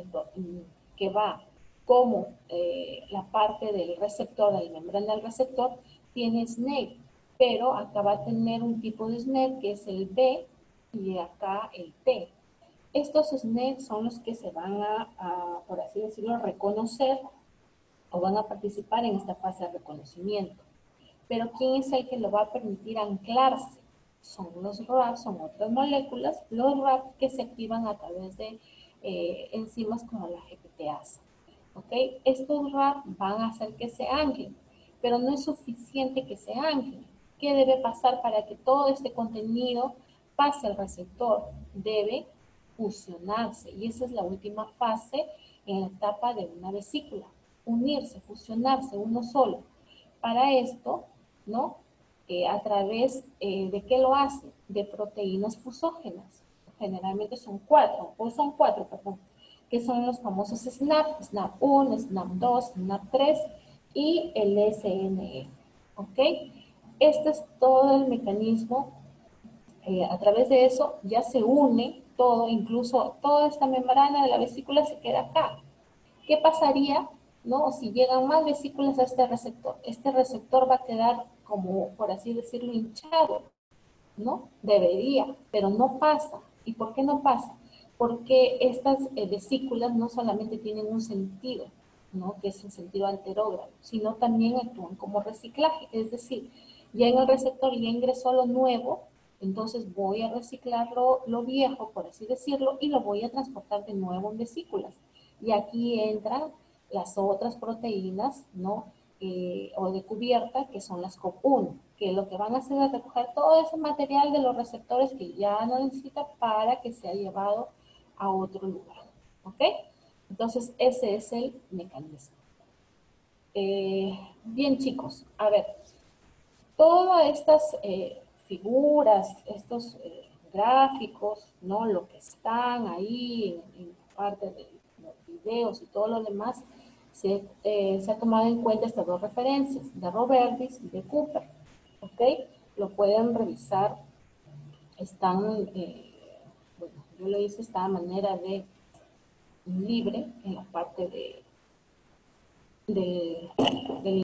[SPEAKER 2] que va, como la parte del receptor, de la membrana del receptor, tiene SNAP, pero acá va a tener un tipo de SNAP que es el B y acá el T. Estos SNAP son los que se van por así decirlo, reconocer o van a participar en esta fase de reconocimiento. Pero ¿quién es el que lo va a permitir anclarse? Son los RAP, son otras moléculas, los RAP que se activan a través de enzimas como la GPTasa. ¿Ok? Estos RAP van a hacer que se anclen, pero no es suficiente que se anclen. ¿Qué debe pasar para que todo este contenido pase al receptor? Debe fusionarse, y esa es la última fase en la etapa de una vesícula. Unirse, fusionarse, uno solo. Para esto, ¿no? A través de qué lo hace, de proteínas fusógenas. Generalmente son cuatro, perdón, que son los famosos SNAP, SNAP1, SNAP2, SNAP3 y el SNF, ¿ok? Este es todo el mecanismo. A través de eso ya se une todo, incluso toda esta membrana de la vesícula se queda acá. ¿Qué pasaría, no, si llegan más vesículas a este receptor? Este receptor va a quedar como, por así decirlo, hinchado, ¿no? Debería, pero no pasa. ¿Y por qué no pasa? Porque estas vesículas no solamente tienen un sentido, ¿no? Que es el sentido anterógrado, sino también actúan como reciclaje. Es decir, ya en el receptor ya ingresó lo nuevo, entonces voy a reciclar lo viejo, por así decirlo, y lo voy a transportar de nuevo en vesículas. Y aquí entran las otras proteínas, ¿no? O de cubierta, que son las COP1, que lo que van a hacer es recoger todo ese material de los receptores que ya no necesita para que sea llevado a otro lugar, ¿ok? Entonces, ese es el mecanismo. Bien, chicos, a ver, todas estas figuras, estos gráficos, ¿no? Lo que están ahí en parte de los videos y todo lo demás, se ha tomado en cuenta estas dos referencias, de Robertis y de Cooper, ¿ok? Lo pueden revisar, están, bueno, yo lo hice de esta manera de libre en la parte del